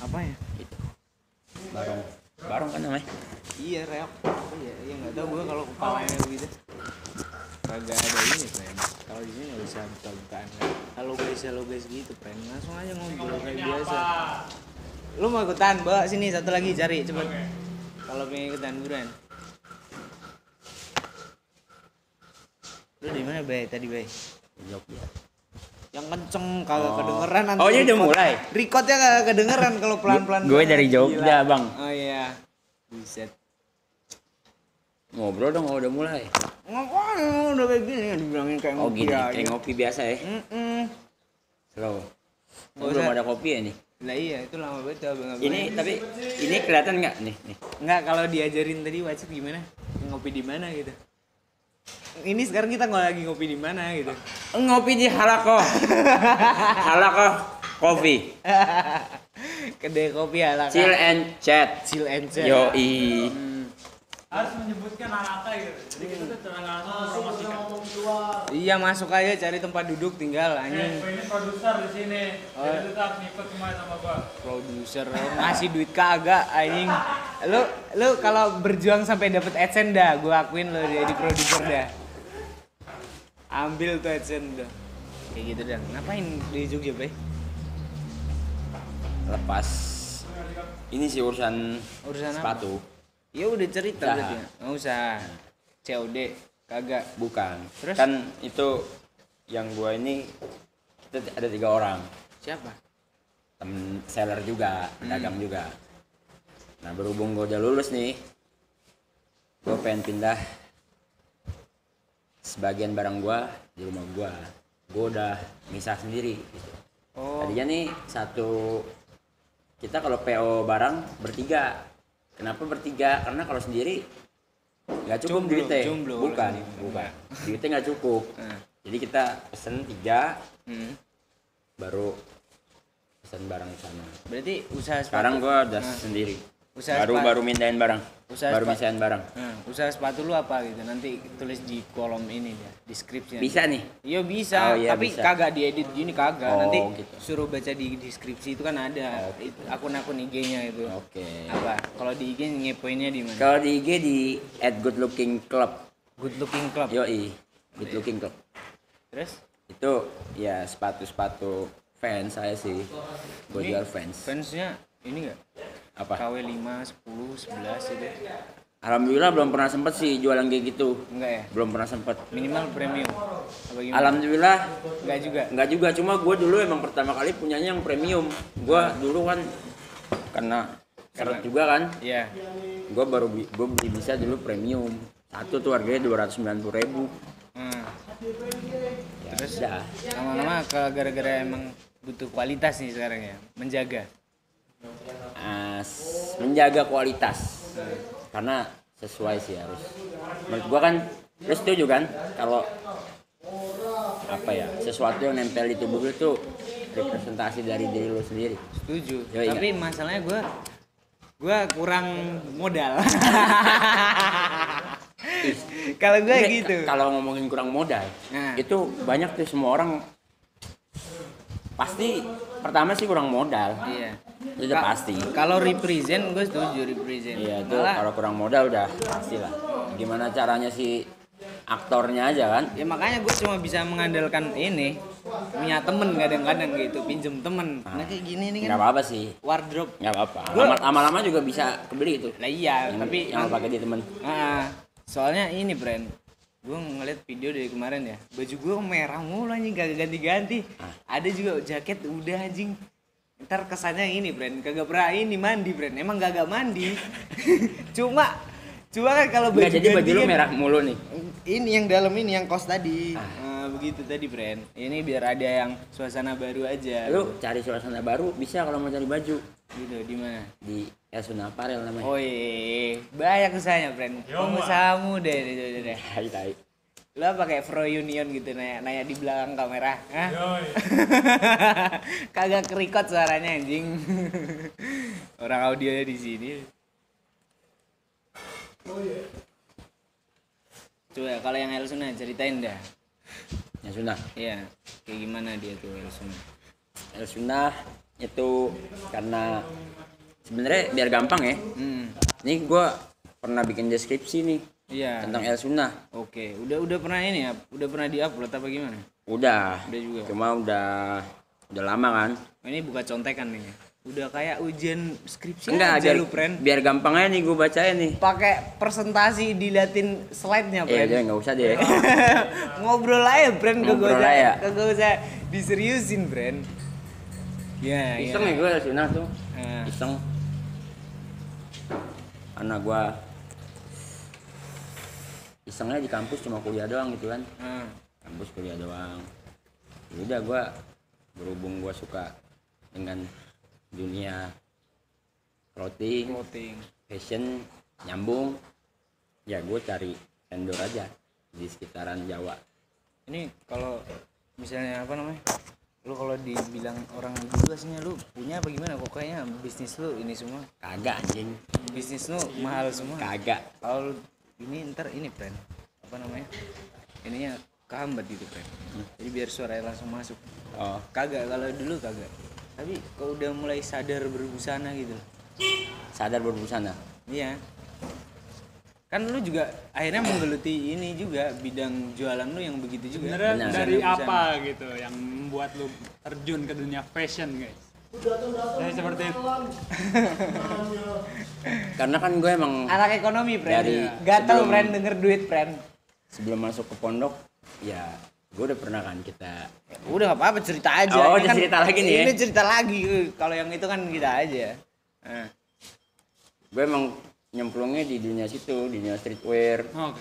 Apa ya? Itu. Barong. Barong kan namanya? Iya reok. Iya nggak tahu gue kalau kepalanya begitu. Kagak ada ini friend. Kalau di sini nggak bisa buka-bukaan. Halo guys gitu friend. Langsung aja ngobrol kayak biasa. Lu mau ikutan? Bawa sini satu lagi cari cepet. Kalau pengen ikutan buruan. Lu di mana bay tadi bay? Jogja. Yang kenceng kagak kedengeran nanti. Oh ini udah mulai. Recordnya kagak kedengeran kalau pelan-pelan. Gue dari Jogja gila. bang. Oh iya. Buset. Ngobrol dong, udah mulai. Ngapain udah kayak gini dibilangin kayak Oh ngopi gini, aja. kayak ngopi biasa ya. Slow. Oh, belum ada kopi ya nih. Lah iya itu lama banget abang. Ini tapi ini kelihatan nggak nih? Enggak kalau diajarin tadi wajib gimana? Ngopi di mana gitu. Ini sekarang kita lagi ngopi di mana gitu. Ngopi di Halako. Halako Coffee. Kedai kopi ala Chill and chat. Chill and chat. Yoi. Harus menyebutkan Halaka gitu. Jadi kita tuh jangan langsung promosikan. Iya masuk aja cari tempat duduk tinggal anjing. Ini produser di sini. Jadi lu harus ngikut semua sama gua. Produser ngasih duit kagak anjing. Lu kalau berjuang sampai dapet AdSense dah, gua akuin lu jadi produser dah. Ambil tuh AdSense dah. Kayak gitu dah. Ngapain di Jogja, Bay? Lepas ini sih urusan sepatu. Apa? Ya udah cerita Usaha. berarti. Enggak usah. COD kagak. Bukan. Terus? Kan itu yang gua ini kita ada 3 orang. Siapa? Temen seller juga, dagang juga. Nah berhubung gua udah lulus nih, gua pengen pindah sebagian barang gua di rumah gua. Gua udah misah sendiri gitu. Oh. Tadinya nih kita kalau PO barang bertiga. Kenapa bertiga? Karena kalau sendiri nggak cukup duitnya. Bukan. Duitnya nggak cukup. Jadi kita pesen 3, baru pesen barang di sana. Berarti usaha sepatu. Sekarang gua udah sendiri. Baru mindahin barang. Baru misahin barang. Usaha sepatu lu apa gitu? Nanti tulis di kolom ini dia, deskripsinya. Bisa nih. Iya bisa, Oh, iya, tapi bisa. kagak diedit gini kagak. Oh, Nanti gitu. suruh baca di deskripsi itu kan ada akun-akun IG-nya itu. Oke. Apa? Kalau di IG ngepoinnya di mana? Kalau di IG di @goodlookingclub. Good Looking Club. Yoi. Goodlookingclub. Terus? Itu ya sepatu-sepatu fans saya sih. Gue Ini jual fans. Fansnya ini enggak? Apa? KW 5, 10, 11 itu. Alhamdulillah belum pernah sempet sih jualan kayak gitu. Enggak ya? Belum pernah sempet. Minimal premium. Apa gimana? Alhamdulillah Enggak juga. enggak juga, cuma gue dulu emang pertama kali punyanya yang premium. Gue dulu kan karena seret juga kan. Iya. Gue beli bisa dulu premium. Satu tuh harganya 290.000. Ya, Terus udah. lama-lama gara-gara emang butuh kualitas nih sekarang ya, menjaga. Menjaga kualitas. Karena sesuai sih harus. Menurut gua kan, lu setuju kan kalau apa ya, sesuatu yang nempel di tubuh lu tuh representasi dari diri lu sendiri. Setuju. Yoi, Tapi masalahnya gue kurang modal. Kalau gue gitu. Kalau ngomongin kurang modal, Nah. itu banyak tuh semua orang pasti pertama sih kurang modal. Iya. Itu udah pasti. Kalau represent gue setuju represent. Iya, itu Malah, kalau kurang modal udah pasti lah. Gimana caranya si aktornya aja kan? ya makanya gue cuma bisa mengandalkan ini punya temen kadang-kadang gitu, pinjem temen. Nah kayak gini nih Nggak kan apa-apa sih. wardrobe. Nggak apa-apa. Gua- Lama-lama juga bisa kebeli itu. Lah iya, Yang, tapi yang lo pakai di temen. soalnya ini brand gue ngeliat video dari kemarin ya, baju gue merah mulu anjing kagak ganti-ganti. Ada juga jaket udah anjing, ntar kesannya ini brand kagak pernah ini mandi brand, emang kagak mandi. cuma kan kalau baju Nggak, jadi baju ganti lu kan- merah mulu nih. ini yang dalam ini yang kos tadi. Begitu tadi brand, ini biar ada yang suasana baru aja. Lu cari suasana baru bisa kalau mau cari baju gitu di mana? di Esuna Apparel namanya. Oh iya, banyak usahanya brand. Pengusahamu deh. Tai. Lo pakai Pro Union gitu nanya di belakang kamera. Hah? Yoi. Kagak kerikot suaranya anjing. Orang audionya di sini. Coba kalau yang Elsuna ceritain dah. Esuna. Iya, kayak gimana dia tuh Elsuna? Sunnah itu karena sebenarnya biar gampang ya. Ini gue pernah bikin deskripsi nih. Iya. Tentang El Sunnah. Oke, udah pernah ini ya? Udah pernah di-upload apa gimana? Udah juga. Cuma udah lama kan. Ini buka contekan nih. Udah kayak ujian skripsi enggak, aja lu, Pren. Biar gampang aja nih gue bacain nih. Pakai presentasi diliatin slide-nya, Pren. Iya, enggak usah deh. Ngobrol aja, Pren. Ngobrol aja. Kagak usah diseriusin, Pren. Ya, iseng ya gue El Sunnah tuh. Iseng. Anak gue isengnya di kampus cuma kuliah doang gitu kan. Kampus kuliah doang. Udah gue berhubung gue suka dengan dunia clothing, fashion, nyambung, ya gue cari vendor aja di sekitaran Jawa. Ini kalau misalnya apa namanya, lu kalau dibilang orang biasanya lu punya apa gimana? Kok kayaknya bisnis lu ini semua? Kagak anjing. Bisnis lu mahal semua. Kagak. Kalau ini ntar ini, Pren, apa namanya, ininya kehambat gitu, Pren. Jadi biar suaranya langsung masuk. Oh, Kagak, kalau dulu kagak. Tapi kau udah mulai sadar berbusana gitu. sadar berbusana. Iya. Kan lu juga akhirnya menggeluti ini juga, bidang jualan lu yang begitu juga. Sebenarnya Benar. dari Busana. apa gitu yang membuat lu terjun ke dunia fashion, guys? Jadi seperti itu. Karena kan gue emang Anak ekonomi, Pren. Dari Gatel, sebelum- Pren, denger duit, Pren. sebelum masuk ke pondok, ya gue udah pernah kan kita. Udah gak apa-apa, cerita aja. Oh, Ini udah cerita lagi nih ya? Ini cerita lagi. Kalau yang itu kan kita aja. Nah. Gue emang nyemplungnya di dunia situ, di dunia streetwear. Oke.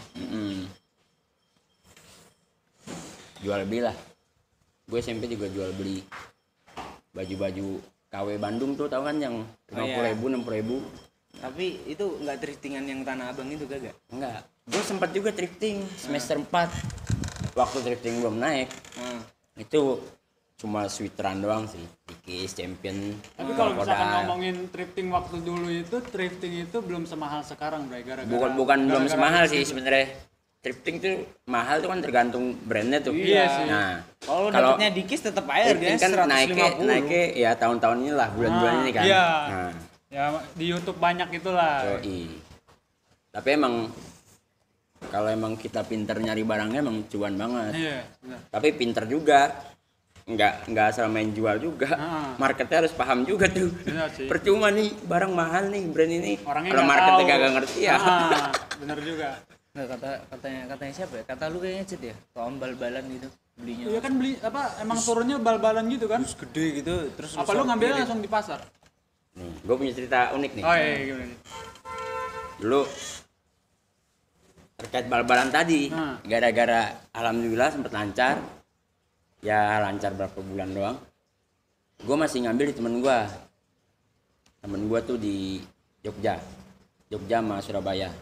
Jual beli lah. Gue SMP juga jual beli baju-baju KW Bandung tuh, tahu kan yang 50.000, 60.000. Tapi itu nggak thriftingan yang Tanah Abang itu kagak? Enggak. Gue sempat juga thrifting semester 4. Waktu thrifting belum naik. Itu cuma sweateran doang sih. Dikis, Champion. Tapi kalau misalkan Crocodile. ngomongin thrifting waktu dulu itu, thrifting itu belum semahal sekarang, Bray. Gara-gara Bukan belum gara-gara semahal sih gitu. sebenarnya. Thrifting tuh mahal tuh kan tergantung brandnya tuh. Iya sih. Nah, Kalau dapetnya dikis tetap aja thrifting harganya kan 150. naiknya ya tahun-tahun inilah, bulan-bulan ini kan. Iya. Nah, Ya di YouTube banyak itulah. yoi. Tapi emang kalau emang kita pinter nyari barangnya emang cuan banget. Iya, benar. Tapi pinter juga. Nggak asal main jual juga. Marketnya harus paham juga tuh. Benar sih. Percuma nih barang mahal nih brand ini. Orangnya Kalau nggak marketnya tahu. kagak ngerti ya. Bener juga. Nggak, katanya siapa ya? Kata lu kayaknya Cet ya? Kawan bal-balan gitu belinya. Iya kan beli apa emang turunnya bal-balan gitu kan? Terus gede gitu, terus Apa lu ngambilnya langsung di pasar? Nih, gue punya cerita unik nih. Oh iya, gimana nih? Dulu terkait bal-balan tadi, gara-gara alhamdulillah sempet lancar. Ya lancar berapa bulan doang. Gue masih ngambil di temen gue. Temen gue tuh di Jogja sama Surabaya.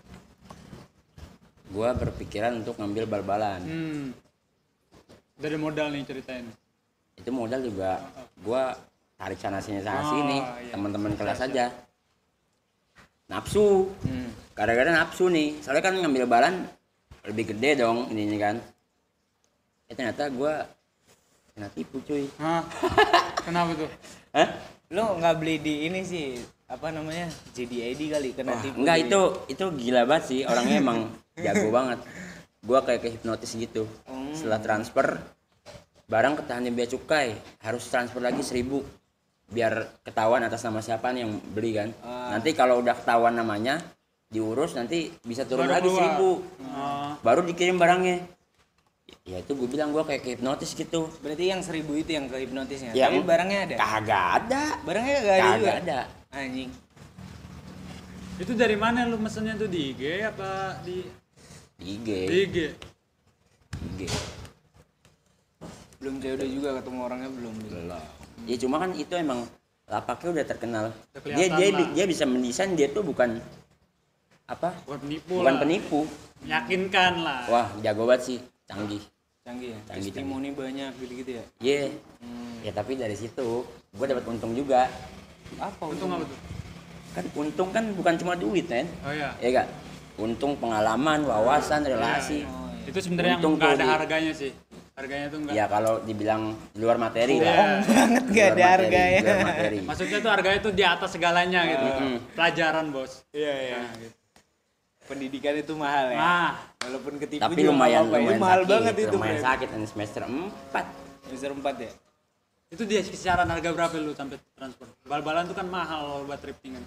Gue berpikiran untuk ngambil bal-balan. Dari modal nih ceritain. Itu modal juga gue tarik sana sini sini, iya. teman-teman kelas aja. Nafsu. Gara-gara nafsu nih. Soalnya kan ngambil balan lebih gede dong ininya kan. Ternyata gue kena tipu cuy. Kenapa tuh? Hah? Lu nggak beli di ini sih, apa namanya, JDID kali, kena tipu. Enggak, jadi. itu gila banget sih, orangnya emang jago banget. Gua kayak kehipnotis gitu. Setelah transfer barang ketahuan bea cukai, harus transfer lagi 1.000 biar ketahuan atas nama siapa nih yang beli kan. Nanti kalau udah ketahuan namanya diurus, nanti bisa turun Baru lagi keluar. 1.000. Baru dikirim barangnya. Ya itu gue bilang gue kayak kehipnotis gitu. Berarti yang 1.000 itu yang ke hipnotisnya. Ya, Tapi barangnya ada. Kagak ada. Barangnya kagak ada juga. Kagak ada. Anjing. Itu dari mana lu mesennya tuh, di IG apa di Di IG. di IG? IG. Belum COD juga ketemu orangnya belum. Ya cuma kan itu emang lapaknya udah terkenal. Udah kelihatan lah. Dia bisa mendesain, dia tuh bukan apa? Bukan penipu Bukan lah. penipu. Meyakinkan lah. Wah, jago banget sih, canggih. Canggih ya. Canggih, Testimoni banyak gitu-gitu ya. Iya. Ya tapi dari situ gue dapat untung juga. Apa Untung apa tuh? Kan untung kan bukan cuma duit, kan? Oh iya. Ya enggak? Untung pengalaman, wawasan, relasi. Itu sebenarnya yang Untung nggak tuh ada di- harganya sih. Harganya tuh enggak. Ya kalau dibilang di luar materi lah. Bohong banget gak ada harganya. Di luar materi. Maksudnya tuh harganya tuh di atas segalanya gitu. Pelajaran, Bos. Iya. Nah, gitu. Pendidikan itu mahal ya. Nah, Walaupun ketipu Tapi juga lumayan nggak apa-apa ya. lumayan Mahal sakit, banget itu. lumayan Bro. sakit ini semester 4. Semester 4 ya. itu dia kisaran harga berapa lu sampai transport? Bal-balan tuh kan mahal buat driftingan.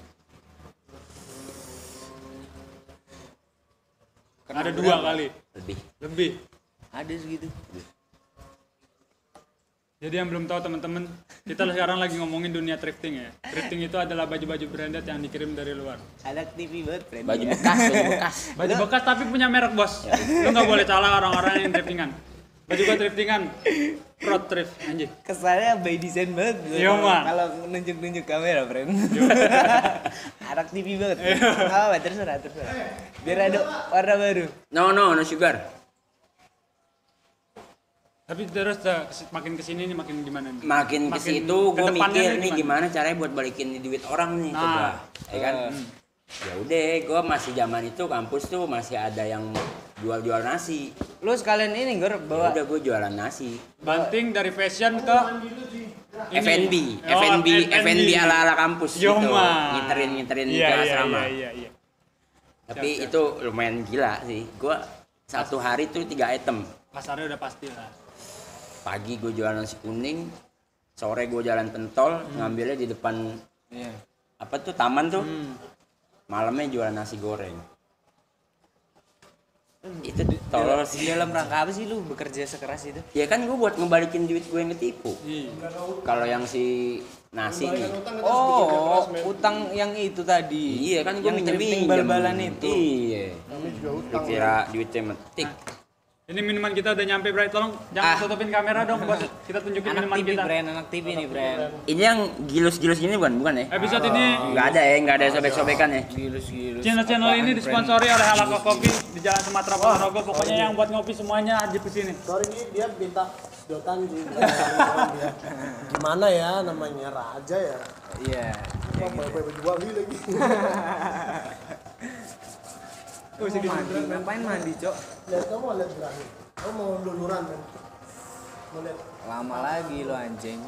Ada 2 kali. Lebih. Ada segitu. Jadi yang belum tahu teman-teman, kita sekarang lagi ngomongin dunia thrifting ya. Thrifting itu adalah baju-baju branded yang dikirim dari luar. Ada TV banget friend. Baju bekas. Baju bekas tapi punya merek, Bos. Lu nggak boleh salah orang-orang yang thriftingan. Baju gua thriftingan, road thrift anjing. Kesannya by design banget. Iya, Man. Kalau nunjuk-nunjuk kamera friend. Anak TV banget. Oh, terserah. Biar ada warna baru. No sugar. Tapi terus makin kesini nih makin gimana nih? Makin ke situ gue kedepannya mikir nih gimana caranya buat balikin duit orang nih Nah. coba. Ya kan? Ya udah, gue masih zaman itu kampus tuh masih ada yang jual nasi. Lu sekalian ini Gor Ya bawa udah gue jualan nasi. Banting dari fashion ke ini. F&B ala kampus Yo, gitu. Man. Ngiterin Iya, ke asrama. Iya. Tapi itu lumayan gila sih. Gue satu hari tuh 3 item. Pasarnya udah pasti lah. Pagi gue jualan nasi kuning, sore gue jalan pentol, ngambilnya di depan Iya. apa tuh taman tuh. Malamnya jualan nasi goreng. Itu tolol sih. Dalam rangka apa sih lu bekerja sekeras itu? Ya kan gue buat ngebalikin duit gue yang ketipu. Iya. Kalau yang si nasi nih. Oh, utang yang itu tadi. Iya kan gue yang drifting bal-balan itu. Iya. Lu kira duitnya metik. Ini minuman kita udah nyampe, Bray. Tolong jangan tutupin kamera dong, Bos. Kita tunjukin Anak minuman TV kita. brand, anak TV nih brand. Ini yang gilus-gilus gini bukan ya? Episode ini Nggak ada sobek-sobekan ya. Gilus. channel ini disponsori oleh Halaka Coffee di Jalan Sumatera Ponorogo. Pokoknya yang buat ngopi semuanya di sini. Sorry nih dia minta sedotan sih. Gimana ya namanya raja ya? Iya. Kok baju wangi lagi. Mandi, ngapain mandi, Cok? Lihat kamu mau lihat berakhir. Kamu mau luluran kan? Mau lihat Lama lagi lo anjing.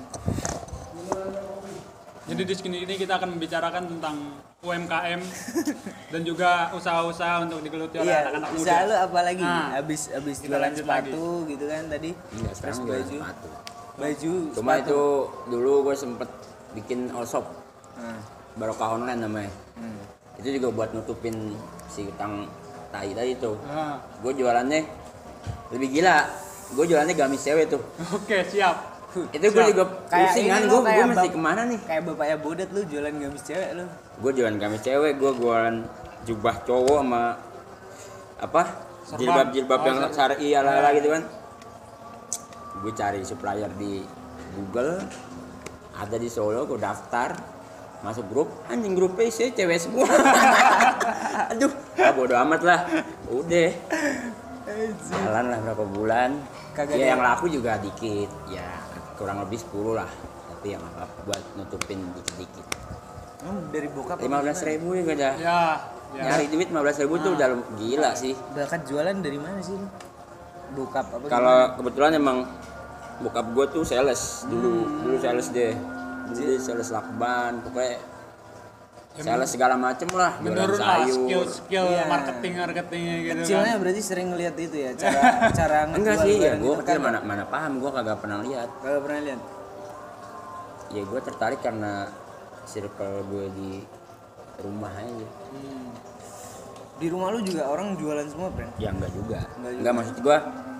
Jadi di sini ini kita akan membicarakan tentang UMKM dan juga usaha-usaha untuk digeluti oleh Iya, anak-anak muda. usaha lu apa lagi? Nah, Abis kita jualan lanjut sepatu gitu kan tadi. Iya, sekarang Terus jualan baju. sepatu. Baju, Cuma sepatu. itu dulu gue sempet bikin all shop Nah, Barokah online namanya. hmm. Itu juga buat nutupin si utang tai tadi tuh. Nah, Gue jualannya lebih gila. Gue jualannya gamis cewek tuh. oke, siap. Itu gue juga Kayak pusing ini kan. lo, Gue kayak mesti bap- kemana nih? Kayak bapaknya Bodet lu jualan gamis cewek lu. Gue jualan gamis cewek. Gue jualan jubah cowok sama apa? Jilbab yang syar'i ala-ala gitu kan. Gue cari supplier di Google. Ada di Solo. Gue daftar. Masuk grup, anjing grupnya sih cewek semua. Aduh, bodo amat lah. Udah. Jalan lah berapa bulan. Kagak Ya ada- yang laku juga dikit. Ya kurang lebih 10 lah. Tapi yang apa buat nutupin dikit-dikit. Dari bokap. 15.000 ya gak ada. Ya. Nyari duit 15.000 tuh udah gila sih. Bakat jualan dari mana sih lu? Bokap apa? Kalau kebetulan emang bokap gue tuh sales dulu sales deh. Dulu dia sales lakban, pokoknya sales segala macem lah. Jualan Menurun lah sayur. skill Iya. marketingnya gitu Kecilnya kan. berarti sering ngeliat itu ya cara Enggak ngejual sih, ya barang gue gitu kan? mana paham, gue kagak pernah lihat. Kalau pernah lihat. Ya gue tertarik karena circle gue di rumah aja. Di rumah lu juga orang jualan semua, Bren? Ya enggak juga. Enggak juga. Enggak maksud gue.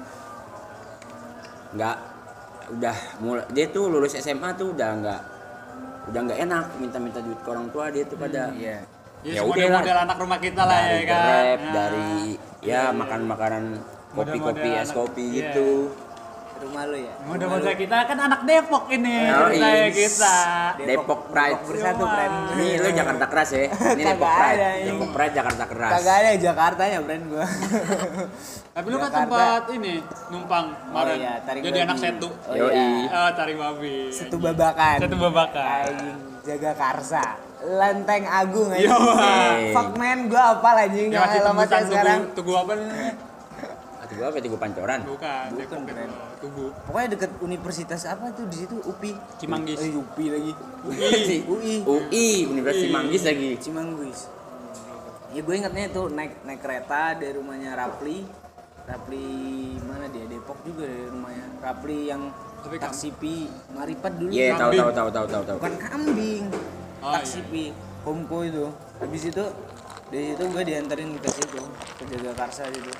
Enggak udah mulai dia tuh lulus SMA tuh udah enggak enak minta duit ke orang tua dia tuh pada. Iya. Ya, Ya udah lah. model anak rumah kita lah Dari ya kan. Grab, Nah. dari ya makan makanan kopi-kopi, Model-model es anak- kopi iya. gitu. Rumah lu ya? Model-model kita kan anak Depok ini, Oh, ceritanya iya. kita. Depok Pride. Depok bersatu, Bren. Nih lu Jakarta keras ya. Ini Depok Kagak Pride. ada, ini. Depok Pride Jakarta keras. Kagak ada Jakartanya, Bren gua. Tapi lu kan Jakarta. sempat ini numpang kemarin. iya, tarik Jadi babi. anak setu. Oh, Yoi. iya. Oh, tarik babi. Setu babakan. Setu babakan. Anjing, jaga Karsa. Lenteng Agung anjing. Yo, Hey. Fuck man, gua apal anjing. Ya masih alamatnya tembusan sekarang. tugu apa nih? Tugu Gua Tugu Pancoran. Bukan Keren. Tugu. Pokoknya deket universitas apa tuh di situ UPI. Cimanggis. UPI lagi. UI, Universitas Cimanggis lagi. Cimanggis. Ya gue ingetnya itu naik kereta dari rumahnya Rapli mana dia, Depok juga dari rumahnya Rapli yang taksipi Maripat dulu. Iya, tahu. Bukan kambing. Oh, Taksipi Komko itu. Habis itu dari situ gue dianterin ke situ, ke Jagakarsa gitu.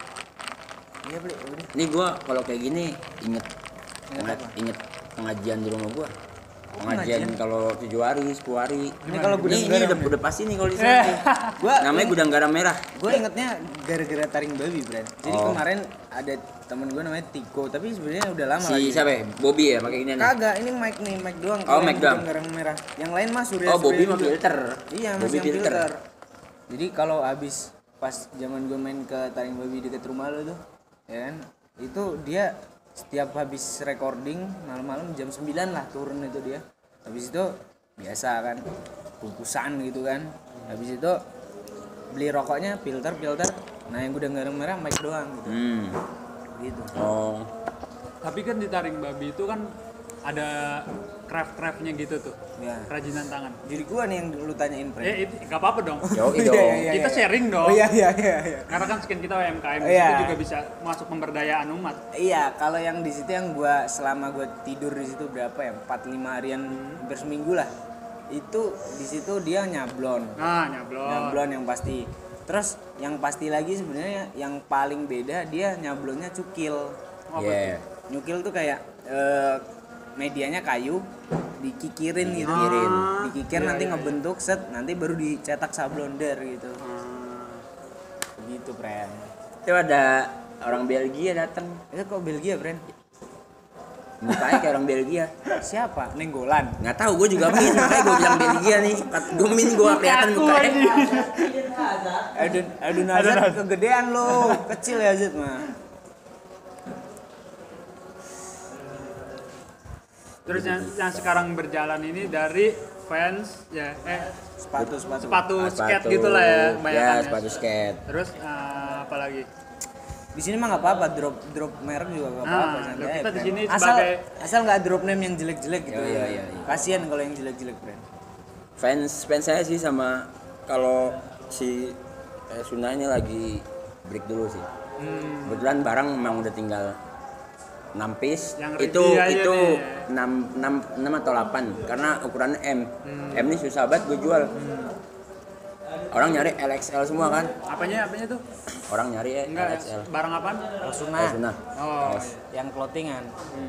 Iya, Bli, udah. Ini gua kalau kayak gini inget Apa? pengajian di rumah gua. pengajian? Pengajian kalau 7 hari, 10 hari. Ini kalau gudang Ini garam. udah pasti nih kalau di sana. nih. Gua Namanya gudang garam merah. gue ingetnya gara-gara taring babi, Bran. Jadi Oh. kemarin ada temen gue namanya Tiko, tapi sebenarnya udah lama Si lagi. siapa ya? Bobby ya pakai gini nih. Kagak, ini mic doang. Oh, Kalau mic yang doang. gudang garam merah. Yang lain mah Surya. Oh, Bobby Surya mah juga. filter. Iya, masih Bobby yang filter. Jadi kalau habis pas zaman gue main ke taring babi deket rumah lo tuh, ya kan? Itu dia setiap habis recording malam-malam jam 9 lah turun itu dia. Habis itu biasa kan bungkusan gitu kan. Habis itu beli rokoknya filter. Nah, yang gudang garam merah mic doang gitu. Gitu. Oh. Tapi kan di taring babi itu kan ada craft-craftnya gitu tuh. Ya. Kerajinan tangan. Jadi gua nih yang lu tanyain, Pren. Itu enggak apa-apa dong. Yoi dong. Iya, Kita sharing dong. Oh iya. Karena kan skin kita UMKM Iya. itu juga bisa masuk pemberdayaan umat. Iya, kalau yang di situ yang gua selama gua tidur di situ berapa ya? 4-5 harian hampir seminggu lah. Itu di situ dia nyablon. Nah, nyablon. Nyablon yang pasti. Terus yang pasti lagi sebenarnya yang paling beda dia nyablonnya cukil. Apa Iya. Nyukil tuh kayak medianya kayu dikikirin gitu. Dikikir nanti ngebentuk set, nanti baru dicetak sablonder gitu. Begitu, Pren. Itu ada orang Belgia datang. Itu kok Belgia, Pren? Mukanya kayak orang Belgia. Siapa? Nenggolan. Nggak tahu, gue juga min, makanya gue bilang Belgia nih. Gue min, gue kelihatan mukanya. Edun Hazard kegedean lo, kecil ya Hazard mah. Terus yang sekarang berjalan ini dari fans ya Sepatu. skate gitu lah ya Ya, kebanyakan. sepatu skate. Terus apa lagi? Di sini mah nggak apa-apa, drop merek juga nggak apa-apa. Nah, santai kita aja, di Pren. sini asal sebagai- nggak drop name yang jelek-jelek gitu. Iya. Kasian kalau yang jelek-jelek, Pren. Fans saya sih sama kalau si Suna ini lagi break dulu sih. Kebetulan barang memang udah tinggal 6 piece. Yang Itu ready aja nih. 6 atau 8 karena ukurannya M. M ini susah banget gue jual. Orang nyari LXL semua kan. Apanya tuh? Orang nyari Enggak, LXL. barang apaan? Suna, Suna. Oh. yang clothingan.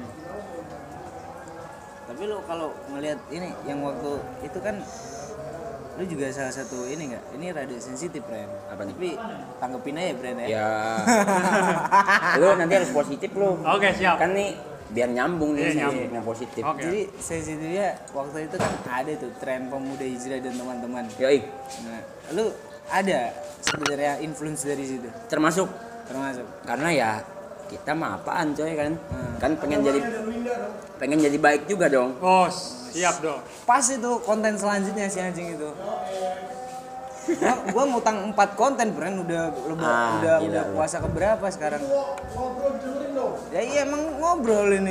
Tapi lo kalau ngelihat ini yang waktu itu kan lu juga salah satu ini nggak? Ini rada sensitif, Pren. Apa nih? Tapi tanggepin aja, Pren ya. Ya. Lu nanti harus positif lu. Oke, siap. Kan nih biar nyambung nih Iya, nyambung. yang positif. Oke. Jadi sensitifnya waktu itu kan ada tuh tren pemuda hijrah dan teman-teman. Yoi, Nah, lu ada sebenarnya influence dari situ termasuk termasuk. karena ya kita mah apaan coy kan. Kan pengen jadi baik juga dong. Oh, siap dong. Pas itu konten selanjutnya si anjing itu. Gua ngutang 4 konten, Bren, udah gila lu. puasa keberapa sekarang? Ya iya emang ngobrol ini.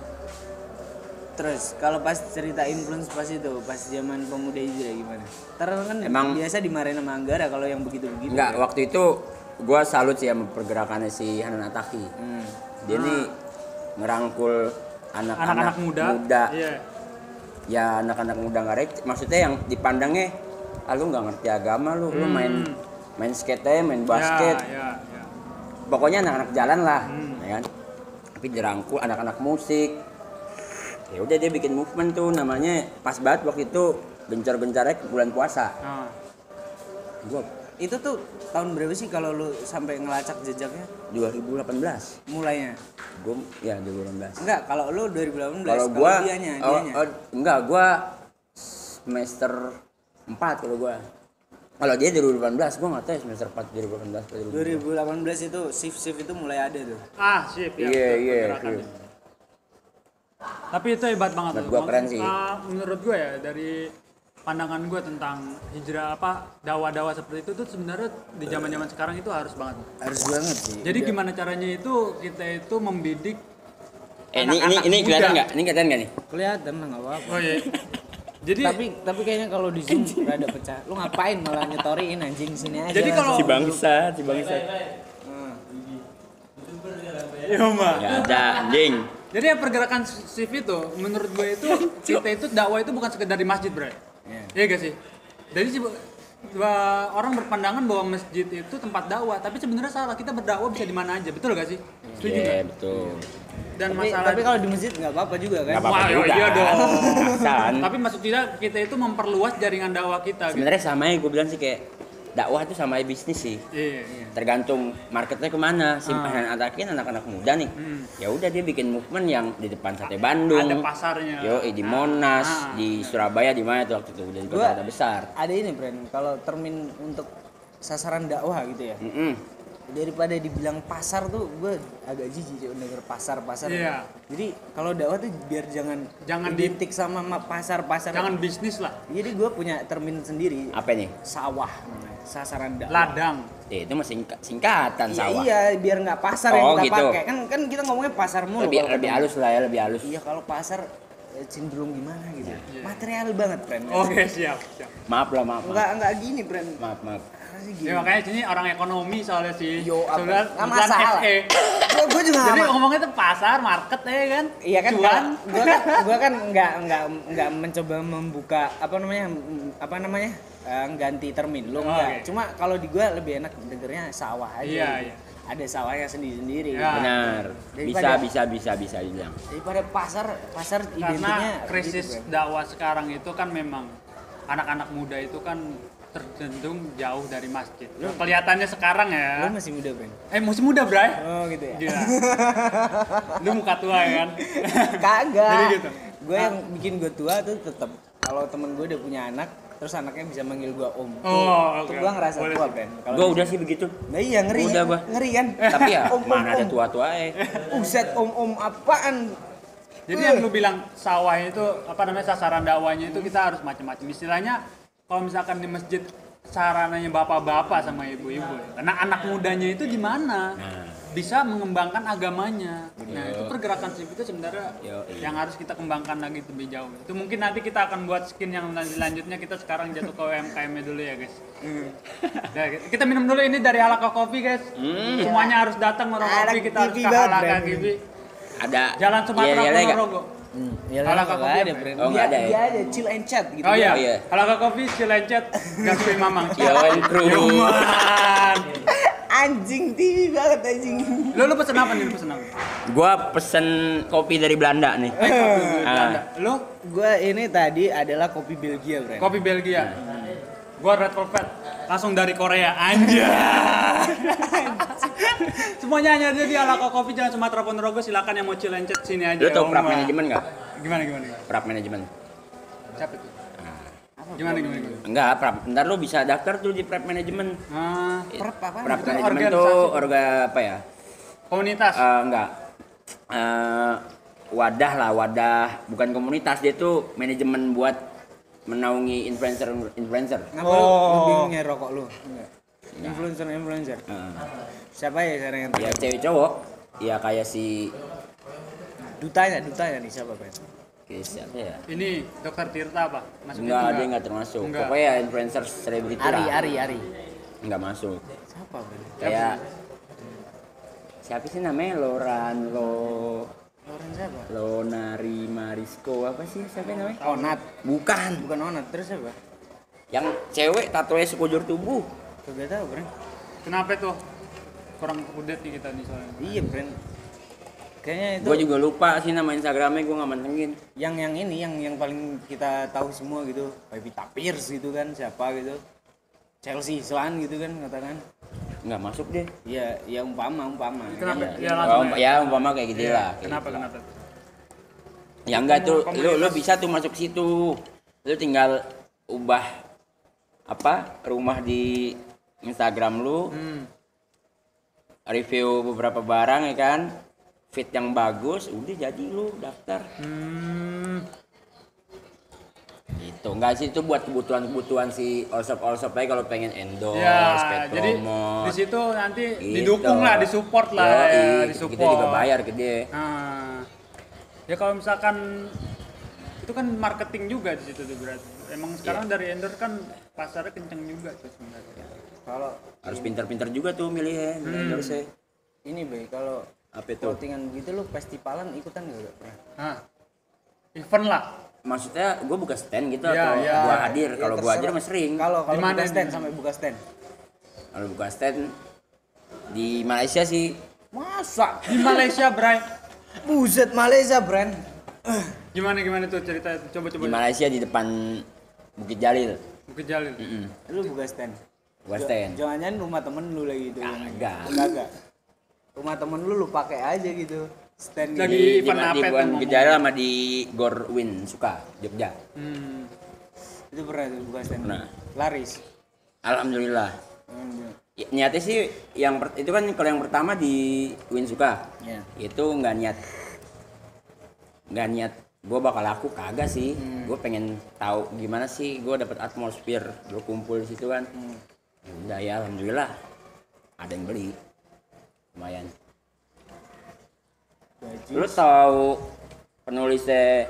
Terus kalau pas cerita influence pas itu, pas zaman pemuda hijrah gimana? Karena kan Emang- biasa dimarahin sama Anggara kalau yang begitu-begitu. Enggak, waktu itu gua salut sih sama pergerakannya si Hanan Ataki. Dia nih ngerangkul Anak-anak muda. Iya. Ya anak-anak muda nggak maksudnya yang dipandangnya lu nggak ngerti agama lu main skate aja, main basket, Ya. pokoknya anak-anak jalan lah, ya kan. Tapi dirangkul anak-anak musik. Ya udah dia bikin movement tuh namanya pas banget waktu itu gencar-gencarnya bulan puasa. Nah, Gua Itu tuh tahun berapa sih kalau lu sampai ngelacak jejaknya 2018. mulainya? Gua ya 2018. Enggak, kalau lu 2018 Kalau gua dianya. enggak, gua semester 4 kalau gua. Kalau dia 2018, gua enggak tahu ya semester 4 2018 atau 2018. 2018 itu shift itu mulai ada tuh. sip ya. Iya. pergerakannya. Tapi itu hebat banget Menurut tuh. gua keren sih. Menurut gua ya dari pandangan gue tentang hijrah dakwah-dakwah seperti itu tuh sebenarnya di zaman-zaman sekarang itu harus banget. Harus banget sih. Jadi gimana caranya itu kita itu membidik ini kelihatan nggak? Ini kelihatan nggak nih? Kelihatan lah nggak apa-apa. Oh iya. Jadi tapi kayaknya kalau di Zoom rada pecah. Lu ngapain malah nyetoriin anjing sini aja. Jadi kalau Si bangsa. Iya, Mbak. Nggak ada anjing. Jadi yang pergerakan shift itu menurut gue itu kita itu dakwah itu bukan sekedar di masjid, Bro. Iya gak sih? Jadi orang berpandangan bahwa masjid itu tempat dakwah, tapi sebenarnya salah. Kita berdakwah bisa di mana aja, betul gak sih? Setuju Iya, nggak? betul. Dan tapi kalau di masjid nggak apa-apa juga kan? Nggak apa-apa Wah, juga. iya dong. San. Tapi maksud kita itu memperluas jaringan dakwah kita. Sebenarnya sama ya gue bilang sih kayak dakwah itu sama bisnis sih. Iya. Tergantung marketnya kemana. Simpanan atakin anak-anak muda nih. Ya udah dia bikin movement yang di depan Sate Bandung. Ada pasarnya. Di Monas, di Surabaya, di mana tuh waktu itu udah di kota besar. Ada ini, Bren. Kalau termin untuk sasaran dakwah gitu ya. Daripada dibilang pasar tuh gue agak jijik denger pasar. Iya. Jadi kalau dakwah tuh biar jangan identik sama pasar. Jangan bisnis lah. Jadi gue punya termin sendiri. Apa nih? Sawah namanya. Sasaran dakwah. Ladang. Itu mah singkatan sawah. Iya, biar nggak pasar yang kita gitu. pakai. Kan kita ngomongnya pasar mulu. Lebih halus lah ya, lebih halus. Iya, kalau pasar cenderung gimana gitu. Material banget, Bren. Oke, siap. Maaf. Enggak gini, Bren. Maaf. Gini. Ya makanya sini orang ekonomi soalnya sih. Nggak Kebetulan masalah. FE. Gue juga Jadi nggak ngomongnya tuh pasar, market ya kan. Iya kan, Cuan. gue kan nggak mencoba membuka apa namanya ganti termin lu enggak. Oke. Cuma kalau di gue lebih enak dengernya sawah aja. Iya. Ada sawahnya sendiri. Ya. Benar. Bisa dibilang. Daripada pasar identiknya Karena krisis gitu, dakwah sekarang itu kan memang anak-anak muda itu kan tercenderung jauh dari masjid. Kelihatannya sekarang ya. Lu masih muda, Bren. Masih muda, Bray. Oh gitu ya. Gila. Lu muka tua ya kan? Kagak. Jadi gitu. Gue yang bikin gue tua tuh tetap kalau temen gue udah punya anak, terus anaknya bisa manggil gue om. Oh, Tuh oke. gue ngerasa Boleh tua, sih. Bren. Gua udah sih begitu. Nah iya ngeri. Udah ya? gua. Ngeri kan? Tapi ya Om, mana ada om. tua-tua Uset om apaan? Jadi yang lu bilang sawah itu sasaran dakwahnya itu kita harus macam-macam. Istilahnya kalau misalkan di masjid sarananya bapak-bapak sama ibu-ibu. Karena anak mudanya itu gimana? Bisa mengembangkan agamanya. Nah, itu pergerakan shift itu sebenarnya yang harus kita kembangkan lagi lebih jauh. Itu mungkin nanti kita akan buat skin yang selanjutnya. Kita sekarang jatuh ke UMKM-nya dulu ya, guys. Nah, kita minum dulu ini dari Alaka Coffee, guys. Semuanya harus datang merokok kopi, kita harus ke Alaka Coffee. Ada Jalan Sumatera Ponorogo. Ya Alaka Coffee ada, apa? Bren. Oh, nggak ada ya? Dia ada chill and chat gitu. Oh iya. iya, Alaka Coffee, Cilencet, Gaspi Mamang. Yawan Crew. Yoman. Anjing TV banget anjing. Lu pesen apa nih? Lu pesen apa? Gua pesen kopi dari Belanda nih. Lu Gue ini tadi adalah kopi Belgia, Bren. kopi Belgia. Gua Red Velvet. Langsung dari Korea. Anjay. Semuanya hanya ada di Alaka Coffee Jalan Sumatera Ponorogo. Silakan yang mau Cilencet sini aja. Lu tau Prap Om. Manajemen nggak? Gimana? Prap Manajemen. Siapa itu? Gimana? Enggak, Prap. Ntar lu bisa daftar tuh di Prap Manajemen. Prap apa? Prap Itu Manajemen organisasi. tuh apa ya? Komunitas. Enggak. Wadah, bukan komunitas, dia tuh manajemen buat menaungi influencer. Ngapa lu bingungnya rokok lu? Enggak. Influencer. Siapa ya sekarang yang Ya cewek cowok, ya kayak si dutanya nih siapa, Bren? kayak siapa ya? Ini Dokter Tirta apa? Masuknya Enggak, juga? dia enggak termasuk. Enggak. Pokoknya ya influencer selebriti lah. Ari. Enggak masuk. Siapa, Bren? Kayak siapa sih namanya? Loren siapa? Lonari Marisko apa sih siapa namanya? Onat. Bukan. Bukan Onat, terus siapa? Yang cewek tatonya sekujur tubuh. Kagak tahu, Bren. Kenapa tuh? Kurang update nih kita nih soalnya. Iya, Bren. Kayaknya itu Gue juga lupa sih nama Instagramnya, gue nggak mantengin. yang ini yang paling kita tahu semua gitu. Pevita Pierce gitu kan, siapa gitu. Chelsea Islan gitu kan katakan. Nggak masuk deh. Ya umpama. Kenapa? Ya, Ya langsung. Ya umpama kayak gitu lah. kayak Kenapa? gitu lah. Kenapa? Ya enggak tuh, Komunitas. lu bisa tuh masuk situ. Lu tinggal ubah rumah di Instagram lu. Review beberapa barang ya kan. Fit yang bagus, udah jadi lu daftar. Hmm. Gitu. Itu enggak sih, itu buat kebutuhan si all shop aja kalau pengen endorse, Ya, paid jadi promote. di situ nanti Gitu. didukung lah, disupport lah, Yoi, ya, disupport. kita juga bayar ke dia. Nah, ya kalau misalkan itu kan marketing juga di situ tuh berarti. Emang sekarang dari endorse kan pasarnya kenceng juga tuh sebenarnya. Kalau Harus pintar-pintar juga tuh milih endorse. ini Bay, kalau Apa itu? clothingan begitu lu festivalan ikutan nggak pernah? Nah, event lah. Maksudnya gue buka stand gitu Iya, atau iya. gue hadir? Kalau gue hadir mah sering. Kalau Di mana buka stand ini? sampai buka stand. Kalau buka stand di Malaysia sih Masa? Di Malaysia, Bray. Buset Malaysia brand. Gimana tuh cerita coba di Malaysia di depan Bukit Jalil. Bukit Jalil. Lu buka stand. Gua stand. Jangan-jangan rumah temen lu lagi itu. Kagak. Rumah temen lu pakai aja gitu. Stand Lagi gitu. event apa di tuh bukan ngomong? Bukit Jalil sama di Gor Win Suka Jogja. Itu pernah tuh buka stand. Pernah. Laris. Alhamdulillah. Ya, niatnya sih itu kan kalau yang pertama di Win Suka. Ya. Itu nggak niat gue bakal laku, kagak sih. Gue pengen tahu gimana sih gue dapet atmosfer berkumpul di situ kan. Ya udah ya, alhamdulillah ada yang beli, lumayan. Lu tahu penulisnya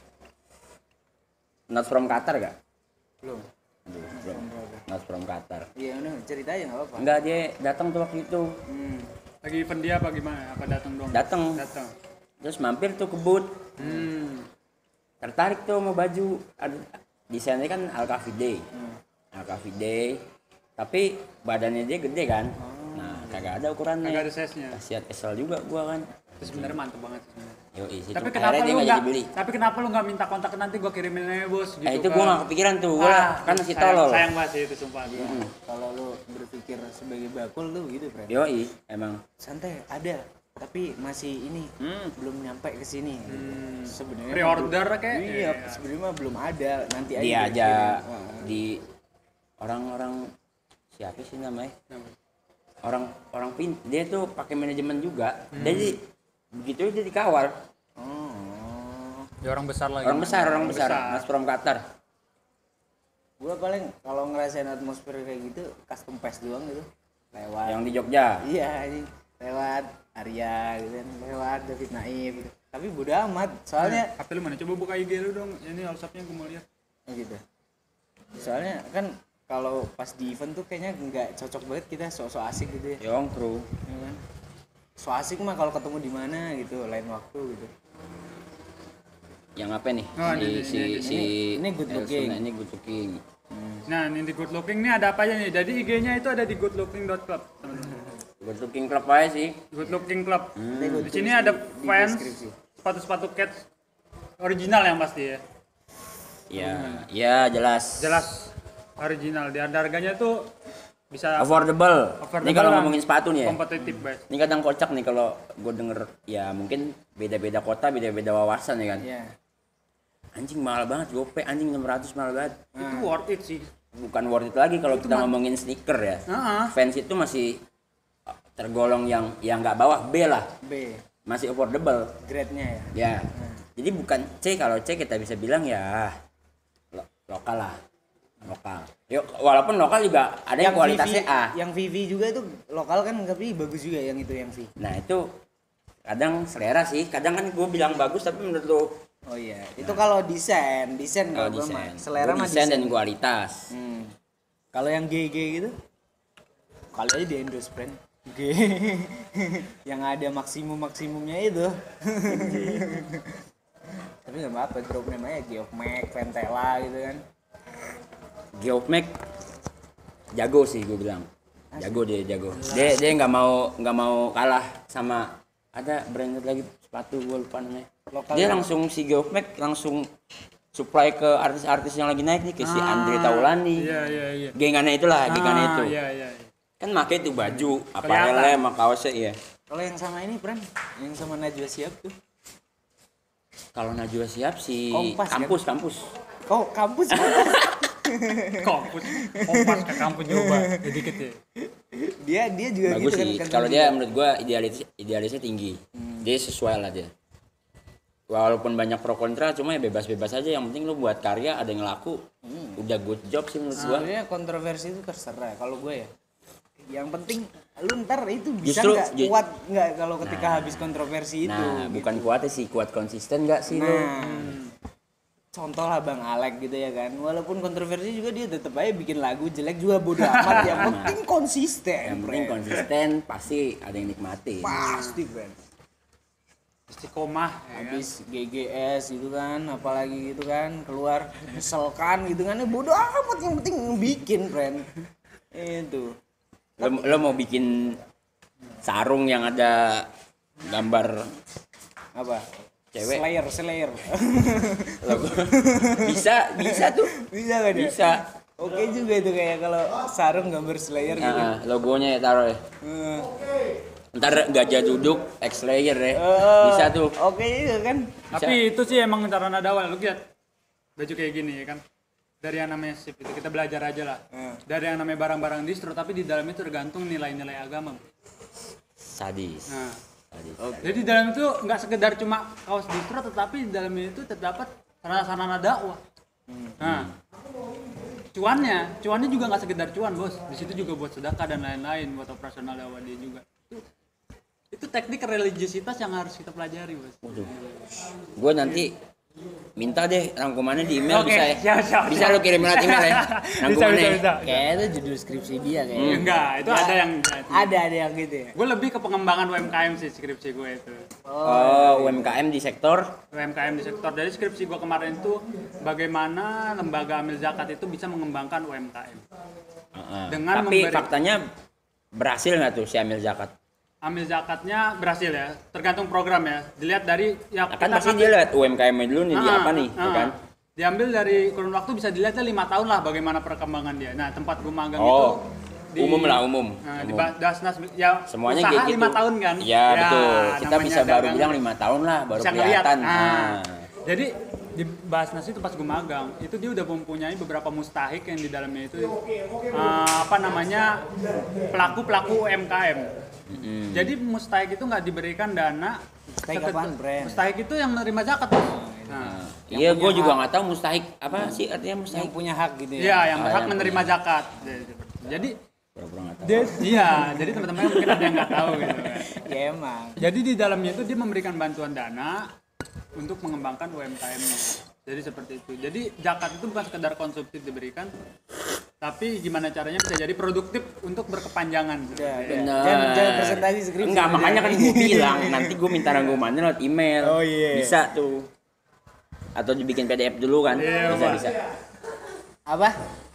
Not From Qatar gak? Belum. Belum. Not From Qatar. Iya, udah cerita aja enggak apa-apa. Enggak, dia datang tuh waktu itu. Lagi event dia apa gimana? Apa datang dong? Datang. Datang. Terus mampir tuh ke booth. Tertarik tuh mau baju. Ada desainnya kan Alkafide. Alkafide. Tapi badannya dia gede kan. Nah, kagak ada ukurannya. Kagak ada size-nya. Kasihan kesel juga gua kan. Itu sebenarnya mantep banget sebenarnya. Yoi, situ. Tapi Akhirnya dia nggak jadi beli. Tapi kenapa lu nggak minta kontak nanti gua kirimin aja bos gitu Itu gua nggak kepikiran tuh. Gua kan masih sayang- tolol. Sayang banget sih itu sumpah. Kalau lu berpikir sebagai bakul lu gitu, Fred. Yoi, emang. Santai, ada. Tapi masih ini belum nyampe ke sini. Sebenarnya Pre-order kayak. Iya, sebenarnya mah belum ada. Nanti aja. Dia aja dikirim. di orang-orang siapa sih namanya? Orang dia tuh pakai manajemen juga. Jadi begitu dia dikawal. Oh. Ya orang besar lagi. Orang besar. Mas from Qatar. Gua paling kalau ngerasain atmosfer kayak gitu custom paste doang gitu. Lewat. Yang di Jogja. Iya, ini lewat Arya gitu kan, lewat David Naif gitu. Tapi bodo amat, soalnya HP lu mana? Coba buka IG lu dong. Ini WhatsApp-nya gua mau lihat. gitu. Soalnya kan kalau pas di event tuh kayaknya nggak cocok banget kita sok-sok asik gitu ya. Yong kru. Ya kan? So asik mah kalau ketemu di mana gitu, lain waktu gitu. Yang apa nih? Oh, ini good looking. Ini good looking. Nah, ini di Good Looking ini ada apa aja nih? Jadi IG-nya itu ada di goodlooking.club, teman-teman. Good looking club aja sih. Good Looking Club. Nanti gua Di sini tulis ada di fans deskripsi. sepatu-sepatu cats original yang pasti ya. Ya jelas. Jelas original. Di harganya tuh bisa Affordable. Ini kalau lah. ngomongin sepatu nih ya. Kompetitif, guys. Ini kadang kocak nih kalau gue denger, ya mungkin beda-beda kota, beda-beda wawasan ya kan. Iya. Anjing mahal banget, gope anjing 600 mahal banget. Itu worth it sih. Bukan worth it lagi kalau kita ngomongin sneaker ya. Fans itu masih tergolong yang nggak bawah, B lah. B, Masih affordable. grade-nya ya. Ya. Jadi bukan C, kalau C kita bisa bilang ya lokal lah. Lokal. Yuk, walaupun lokal juga ada yang kualitasnya VV, A. Yang VV juga itu lokal kan, tapi bagus juga yang itu yang V. Nah, itu kadang selera sih. Kadang kan gue bilang bagus tapi menurut lo Oh iya, itu kalau desain kalau gua mah selera mah desain dan kualitas. Kalau yang GG gitu, kali aja di endorse brand G, yang ada maksimumnya itu. Tapi nggak apa-apa, drop namanya Geomax, Ventela gitu kan. Geomax jago sih gue bilang. Jago. Dia nggak mau kalah sama ada brand lagi sepatu gue lupa namanya. Lokal Dia ya? langsung si Geomax langsung supply ke artis-artis yang lagi naik nih, ke si Andre Taulani. Iya. Gengannya itulah, gengannya itu. Iya. Kan make tuh baju, Kelihatan. apparelnya sama kaosnya ya. Kalau yang sama ini brand, yang sama Najwa Shihab tuh. Kalau Najwa Shihab si Kompas, kan? kampus. Oh, kampus. Kompas ke kampus coba. Dikit ya. dia juga Bagus gitu sih. kan. Kalau dia menurut gua idealisnya tinggi. Dia sesuai lah dia. walaupun banyak pro kontra, cuma ya bebas-bebas aja, yang penting lu buat karya ada yang laku, udah good job sih menurut gua. Sebenarnya kontroversi itu terserah kalau gue ya. Yang penting lu ntar itu bisa Justru, nggak kuat nggak kalau ketika habis kontroversi itu. Nah, bukan kuatnya sih, kuat konsisten nggak sih lu? Contoh lah Bang Alek gitu ya kan, walaupun kontroversi juga dia tetap aja bikin lagu jelek juga bodo amat. Yang penting konsisten. Yang penting konsisten, pasti ada yang nikmatin. Pasti friend. Istiqomah ya kan? Habis GGS gitu kan, apalagi gitu kan, keluar misalkan gitu kan, bodo amat, yang penting bikin friend. Itu. Lo mau bikin sarung yang ada gambar Apa? cewek? Slayer. Logo. bisa tuh. Bisa kan ya? Bisa. Oke juga itu kayak kalau sarung gambar Slayer gitu. Logonya ya taruh ya. Ntar gajah duduk X-Layer ya. Bisa tuh. Oke juga kan. Tapi itu sih emang cara nada awal. Lu lihat baju kayak gini ya kan. Dari yang namanya sip itu kita belajar aja lah. Dari yang namanya barang-barang distro, tapi di dalamnya itu tergantung nilai-nilai agama. Sadis. Nah, Sadis. jadi di dalam itu nggak sekedar cuma kaos distro, tetapi di dalamnya itu terdapat sarana-sarana dakwah. Nah, cuannya juga nggak sekedar cuan bos. Di situ juga buat sedekah dan lain-lain, buat operasional dakwah dia juga. Itu teknik religiusitas yang harus kita pelajari bos. Waduh. Gue nanti minta deh rangkumannya di email. Oke, bisa ya? siap. Bisa lo kirim lewat email ya? Rangkumannya. Bisa. Kayaknya itu judul skripsi dia kayaknya. Enggak, itu ada yang Ada yang gitu ya. gue lebih ke pengembangan UMKM sih skripsi gue itu. UMKM di sektor. UMKM di sektor. Dari skripsi gue kemarin itu bagaimana lembaga amil zakat itu bisa mengembangkan UMKM. Dengan Tapi faktanya berhasil nggak tuh si amil zakat? Amil zakatnya berhasil ya, tergantung program ya. Dilihat dari ya Kan pasti dia lihat UMKM dulu nih di apa nih, ya kan? Diambil dari kurun waktu bisa dilihatnya 5 tahun lah bagaimana perkembangan dia. Nah, tempat gue magang itu umum. Nah, Umum. di Dasnas ya Semuanya usaha kayak gitu. 5 tahun kan? Ya, betul. Kita namanya bisa baru dagang. bilang 5 tahun lah baru Bisa ngeliat. kelihatan. Jadi di Basnas itu pas gue magang itu dia udah mempunyai beberapa mustahik yang di dalamnya itu pelaku UMKM. Jadi mustahik itu nggak diberikan dana. Mustahik apaan, Bren? Mustahik itu yang menerima zakat bos. Nah, Iya, gue juga nggak tahu mustahik apa sih artinya mustahik. Yang punya hak gitu ya. iya yang berhak yang menerima zakat. Jadi Pura-pura nggak tahu. jadi teman-teman mungkin ada yang nggak tahu gitu kan. Ya emang. Jadi di dalamnya itu dia memberikan bantuan dana untuk mengembangkan UMKM-nya. Jadi seperti itu. Jadi zakat itu bukan sekedar konsumtif diberikan, tapi gimana caranya bisa jadi produktif untuk berkepanjangan. Bener. Jangan presentasi skripsi. Enggak, makanya kan gue bilang nanti gue minta rangkumannya lewat email. Oh, iya. Bisa tuh. Atau dibikin PDF dulu kan? Iya, Bisa. Apa?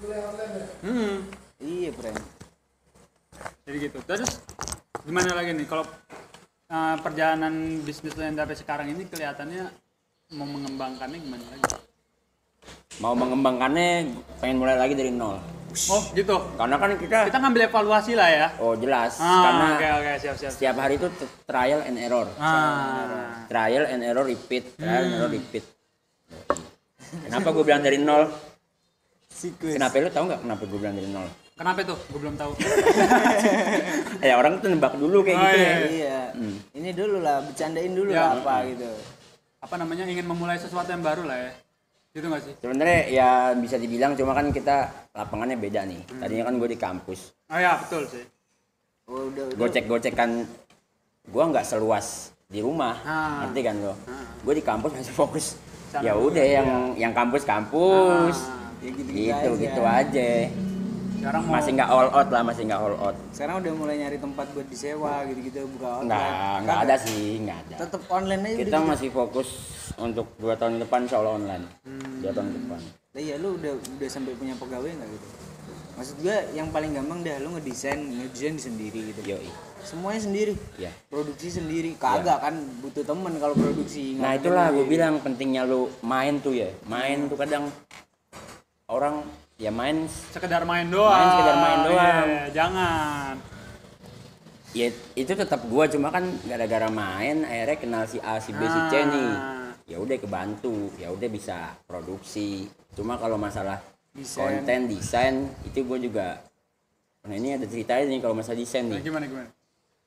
Iya, friend. Jadi gitu. Terus gimana lagi nih kalau perjalanan bisnis lo yang sampai sekarang ini kelihatannya mau mengembangkannya gimana lagi? Mau mengembangkannya pengen mulai lagi dari nol. Oh gitu. Karena kan kita Ngambil evaluasi lah ya. oh jelas karena Oke, siap. setiap hari itu trial and error. Trial and error repeat, trial and error repeat. Kenapa gue bilang dari nol? Kenapa lu tahu nggak kenapa gue bilang dari nol? Kenapa itu? Gue belum tahu. Ya orang tuh nebak dulu kayak gitu ya. Iya. Ini dulu lah, bercandain dulu Ya. lah apa gitu. Apa namanya ingin memulai sesuatu yang baru lah ya. Gitu nggak sih? Sebenarnya ya bisa dibilang cuma kan kita lapangannya beda nih. Tadinya kan gue di kampus. Oh ya betul sih. Oh, udah. Gocek kan gue nggak seluas di rumah. Ngerti kan lo? Gue di kampus masih fokus. Ya udah yang kampus. Ya Gitu aja. Sekarang mau Masih nggak all out lah, masih nggak all out. Sekarang udah mulai nyari tempat buat disewa gitu-gitu, buka online. Nggak ada sih, nggak ada. Tetap online aja. Kita masih fokus untuk 2 tahun depan insya Allah online. 2 tahun depan. Nah, iya lu udah sampai punya pegawai nggak gitu? Maksud gua yang paling gampang dah lu ngedesain sendiri gitu. Yoi. Semuanya sendiri. Iya. Produksi sendiri. Kagak kan butuh temen kalau produksi. Nah itulah gue bilang pentingnya lu main tuh ya. Main tuh kadang orang ya main sekedar main doang. Iya, jangan. ya itu tetap gua cuma kan gara-gara main akhirnya kenal si A si B si C nih. Ya udah kebantu, ya udah bisa produksi. Cuma kalau masalah konten desain itu gua juga. Nah ini ada ceritanya nih kalau masalah desain nih. Gimana?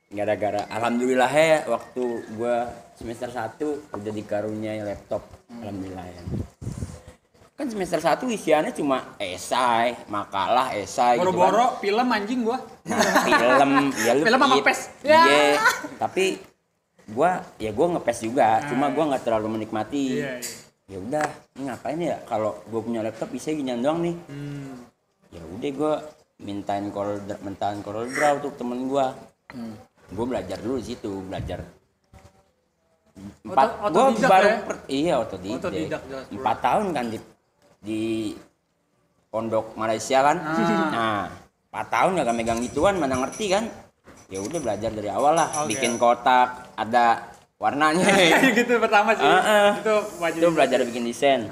gara-gara alhamdulillah ya waktu gua semester 1 udah dikaruniai laptop. Alhamdulillah ya. Kan semester 1 isiannya cuma esai, makalah, esai gitu kan. Boro-boro film anjing gua. Film, ya lu Film sama PES. Ya. Iya. Tapi gua ngepes juga, cuma gua nggak terlalu menikmati. Iya. Ya udah, ini ngapain ya kalau gua punya laptop bisa ginian doang nih. Ya udah gua mintain Corel Draw tuh temen gua. Gua belajar dulu di situ, belajar. Gua baru ya? Otodidak. 4 tahun kan di pondok Malaysia kan. Nah, 4 tahun gak megang gituan, mana ngerti kan. Ya udah belajar dari awal lah, bikin kotak, ada warnanya. Gitu pertama sih. Itu wajib. Itu belajar bikin desain.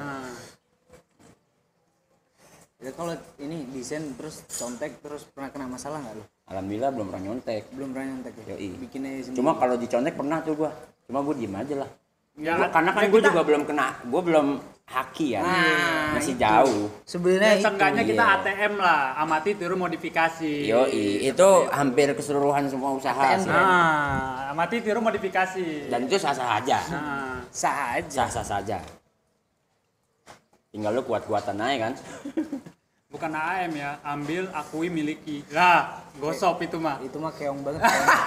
Ya kalau ini desain terus contek terus pernah kena masalah nggak lo? Alhamdulillah belum pernah nyontek. Belum pernah nyontek ya? Yoi. Bikinnya sendiri. Cuma kalau dicontek pernah tuh gua. Cuma gua diem aja lah. Ya, Karena kan gua juga belum kena, gua belum haki ya. Masih jauh. Sebenarnya seenggaknya itu, kita iya. ATM lah, amati tiru modifikasi. Yoi, itu hampir keseluruhan semua usaha sih. Amati tiru modifikasi. Dan itu sah-sah aja. sah aja. Sah-sah saja. Tinggal lu kuat-kuatan aja kan. Bukan AM ya, ambil, akui, miliki. Lah, gosop itu mah. Itu mah keong banget.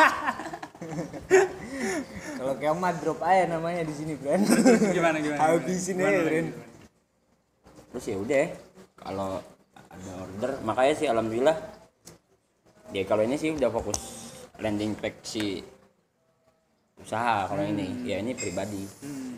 Kalau keong mah drop aja namanya di sini, Bren. Gimana? Habisin aja, Bren. Terus ya udah, kalau ada order, makanya sih alhamdulillah. Dia kalau ini sih udah fokus landing page si usaha kalau ini, ya ini pribadi.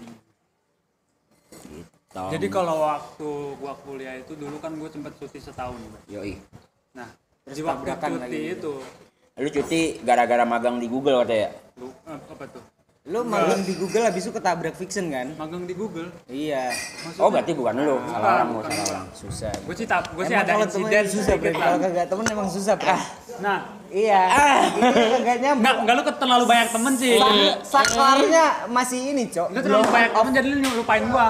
Gitu. Jadi kalau waktu gua kuliah itu dulu kan gua sempat cuti setahun. Yoi. Nah, Terus di waktu tabrakan cuti lagi itu, Lu cuti gara-gara magang di Google katanya. apa tuh? Lu magang di Google habis itu ketabrak fiction kan? Magang di Google. Iya. Oh berarti bukan lu, salah orang. Susah. Gue sih ada kalau insiden temen susah, Bren. sedikit Kalau lah. kagak temen emang susah, Bren. Nah, Iya. Ini kagak nyambung. enggak lu terlalu banyak temen sih. Saklarnya masih ini, Cok. Lu terlalu banyak temen jadi lu lupain gua.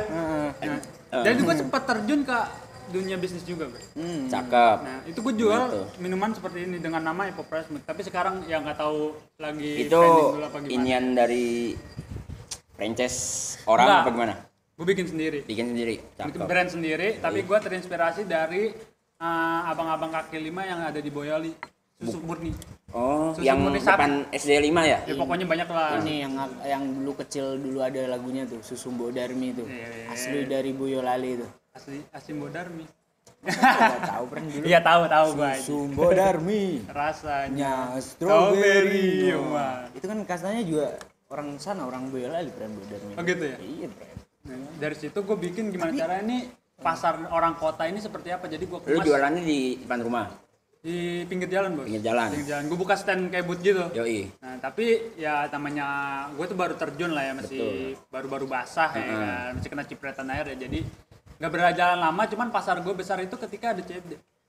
Jadi gua sempat terjun ke dunia bisnis juga, Bro. Cakep. Nah, itu gue jual Gitu. minuman seperti ini dengan nama Epopress Milk. Tapi sekarang ya nggak tahu lagi Itu trending dulu apa gimana. inian dari franchise orang Enggak. apa gimana? Gue bikin sendiri. Bikin sendiri. Bikin Cakep. brand sendiri, tapi gue terinspirasi dari abang-abang kaki lima yang ada di Boyolali. Susu murni. Oh, Susu yang murni depan SD 5 ya? Ya pokoknya banyak lah. Ini yang dulu kecil dulu ada lagunya tuh, Susu Mbok Darmi tuh. Iya. Asli dari Boyolali tuh. Asli Bodarmi. Enggak tahu pernah dulu. Iya tahu gua. Susu Mbok Darmi. Rasanya Strawberry. Yoma. Itu kan kasarnya juga orang sana, orang Boyolali brand Mbok Darmi. Oh gitu ya? Iya, brand. Nah, dari situ gue bikin gimana caranya ini pasar orang kota ini seperti apa. Jadi gue Lu jualannya di depan rumah? di pinggir jalan, Bos. Pinggir jalan. Gue buka stand kayak booth gitu. Yoi. Nah, tapi ya namanya gue tuh baru terjun lah ya, masih baru-baru basah ya kan, masih kena cipratan air ya. Jadi nggak berjalan lama, cuman pasar gue besar itu ketika ada CFD.